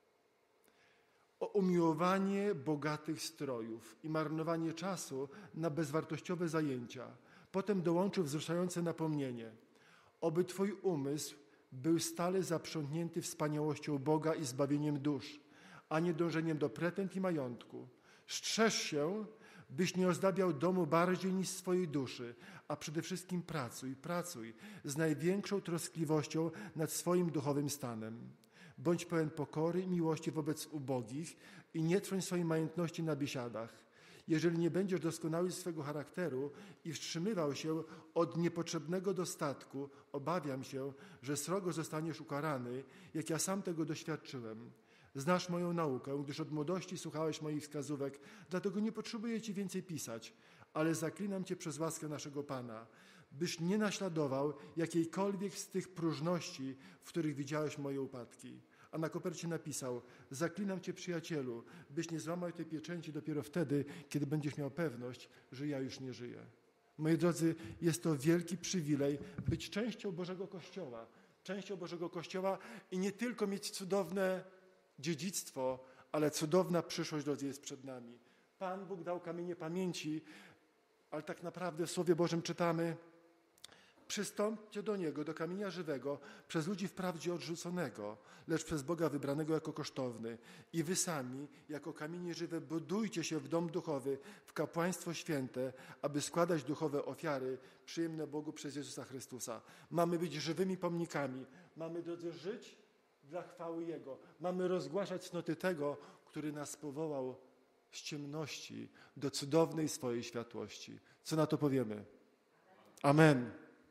o umiłowanie bogatych strojów i marnowanie czasu na bezwartościowe zajęcia. Potem dołączył wzruszające napomnienie. Oby twój umysł był stale zaprzątnięty wspaniałością Boga i zbawieniem dusz, a nie dążeniem do pretend i majątku. Strzeż się, byś nie ozdabiał domu bardziej niż swojej duszy, a przede wszystkim pracuj, pracuj z największą troskliwością nad swoim duchowym stanem. Bądź pełen pokory i miłości wobec ubogich i nie trwoń swojej majątności na biesiadach. Jeżeli nie będziesz doskonały z swego charakteru i wstrzymywał się od niepotrzebnego dostatku, obawiam się, że srogo zostaniesz ukarany, jak ja sam tego doświadczyłem. Znasz moją naukę, gdyż od młodości słuchałeś moich wskazówek, dlatego nie potrzebuję ci więcej pisać, ale zaklinam cię przez łaskę naszego Pana, byś nie naśladował jakiejkolwiek z tych próżności, w których widziałeś moje upadki. A na kopercie napisał, zaklinam cię, przyjacielu, byś nie złamał tej pieczęci dopiero wtedy, kiedy będziesz miał pewność, że ja już nie żyję. Moi drodzy, jest to wielki przywilej być częścią Bożego Kościoła, częścią Bożego Kościoła i nie tylko mieć cudowne dziedzictwo, ale cudowna przyszłość, drodzy, jest przed nami. Pan Bóg dał kamienie pamięci, ale tak naprawdę w Słowie Bożym czytamy, przystąpcie do Niego, do kamienia żywego, przez ludzi wprawdzie odrzuconego, lecz przez Boga wybranego jako kosztowny. I wy sami, jako kamienie żywe, budujcie się w dom duchowy, w kapłaństwo święte, aby składać duchowe ofiary przyjemne Bogu przez Jezusa Chrystusa. Mamy być żywymi pomnikami. Mamy, drodzy, żyć dla chwały Jego. Mamy rozgłaszać cnoty tego, który nas powołał z ciemności do cudownej swojej światłości. Co na to powiemy? Amen.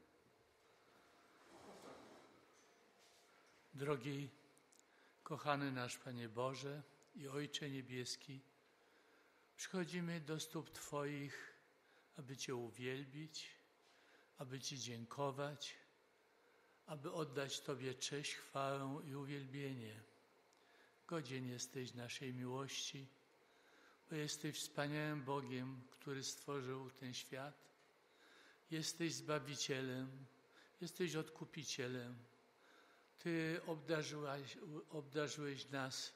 Drogi, kochany nasz Panie Boże i Ojcze Niebieski, przychodzimy do stóp Twoich, aby Cię uwielbić, aby Ci dziękować, aby oddać Tobie cześć, chwałę i uwielbienie. Godzien jesteś naszej miłości, bo jesteś wspaniałym Bogiem, który stworzył ten świat. Jesteś Zbawicielem, jesteś Odkupicielem. Ty obdarzyłeś, obdarzyłeś nas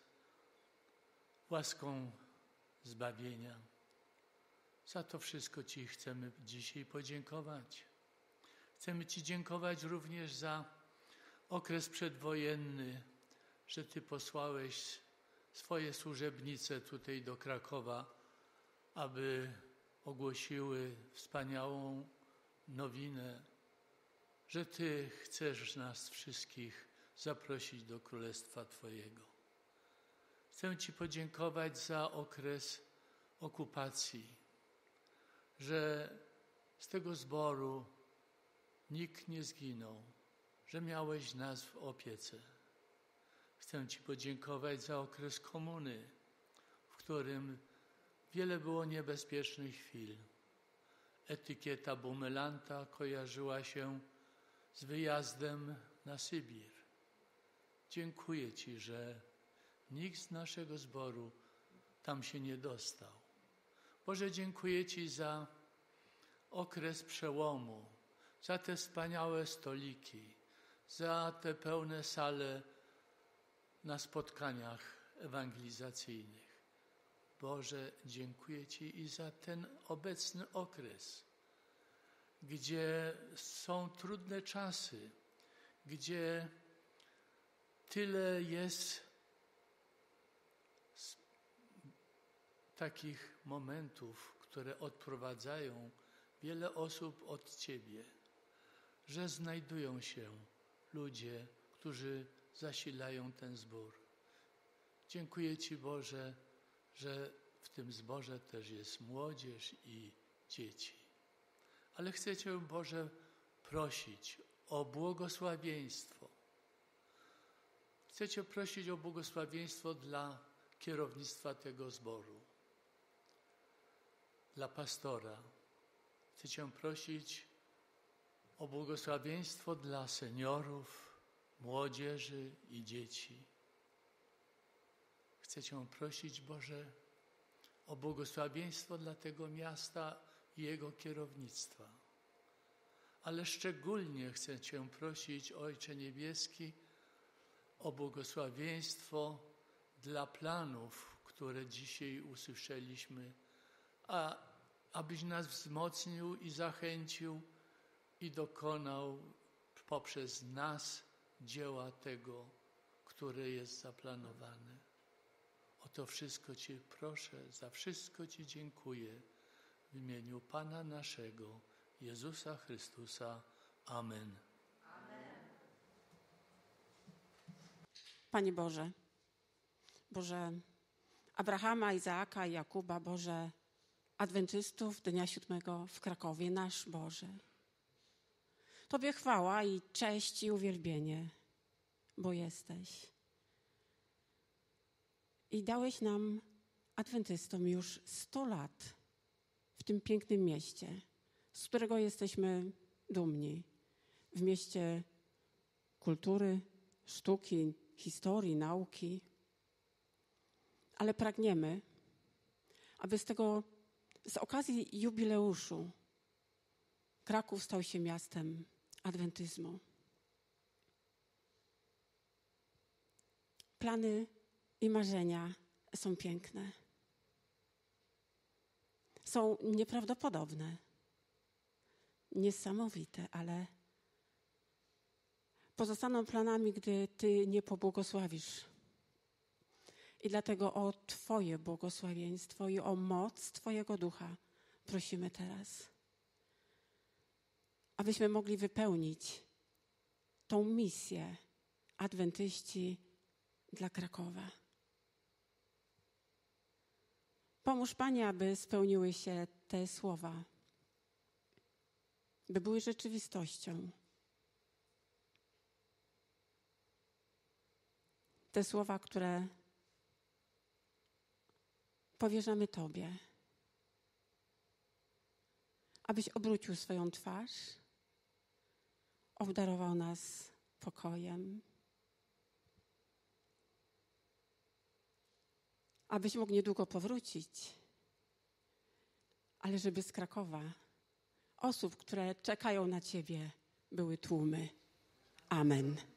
łaską zbawienia. Za to wszystko Ci chcemy dzisiaj podziękować. Chcemy Ci dziękować również za okres przedwojenny, że Ty posłałeś swoje służebnice tutaj do Krakowa, aby ogłosiły wspaniałą nowinę, że Ty chcesz nas wszystkich zaprosić do Królestwa Twojego. Chcę Ci podziękować za okres okupacji, że z tego zboru nikt nie zginął, że miałeś nas w opiece. Chcę Ci podziękować za okres komuny, w którym wiele było niebezpiecznych chwil. Etykieta bumelanta kojarzyła się z wyjazdem na Sybir. Dziękuję Ci, że nikt z naszego zboru tam się nie dostał. Boże, dziękuję Ci za okres przełomu, za te wspaniałe stoliki, za te pełne sale na spotkaniach ewangelizacyjnych. Boże, dziękuję Ci i za ten obecny okres, gdzie są trudne czasy, gdzie tyle jest takich momentów, które odprowadzają wiele osób od Ciebie, że znajdują się ludzie, którzy zasilają ten zbór. Dziękuję Ci, Boże, że w tym zborze też jest młodzież i dzieci. Ale chcę Cię, Boże, prosić o błogosławieństwo. Chcę Cię prosić o błogosławieństwo dla kierownictwa tego zboru, dla pastora. Chcę Cię prosić o błogosławieństwo dla seniorów, młodzieży i dzieci. Chcę Cię prosić, Boże, o błogosławieństwo dla tego miasta i jego kierownictwa. Ale szczególnie chcę Cię prosić, Ojcze Niebieski, o błogosławieństwo dla planów, które dzisiaj usłyszeliśmy, a abyś nas wzmocnił i zachęcił i dokonał poprzez nas dzieła tego, które jest zaplanowane. O to wszystko Cię proszę, za wszystko Ci dziękuję w imieniu Pana naszego, Jezusa Chrystusa. Amen. Panie Boże, Boże Abrahama, Izaaka i Jakuba, Boże adwentystów dnia siódmego w Krakowie, nasz Boże. Tobie chwała i cześć i uwielbienie, bo jesteś. I dałeś nam, adwentystom, już sto lat w tym pięknym mieście, z którego jesteśmy dumni. W mieście kultury, sztuki, historii, nauki. Ale pragniemy, aby z tego, z okazji jubileuszu Kraków stał się miastem adwentyzmu. Plany i marzenia są piękne. Są nieprawdopodobne, niesamowite, ale pozostaną planami, gdy Ty nie pobłogosławisz. I dlatego o Twoje błogosławieństwo i o moc Twojego Ducha prosimy teraz, abyśmy mogli wypełnić tą misję adwentyści dla Krakowa. Pomóż, Panie, aby spełniły się te słowa, by były rzeczywistością. Te słowa, które powierzamy Tobie, abyś obrócił swoją twarz, obdarował nas pokojem, abyś mógł niedługo powrócić, ale żeby z Krakowa osób, które czekają na Ciebie, były tłumy. Amen.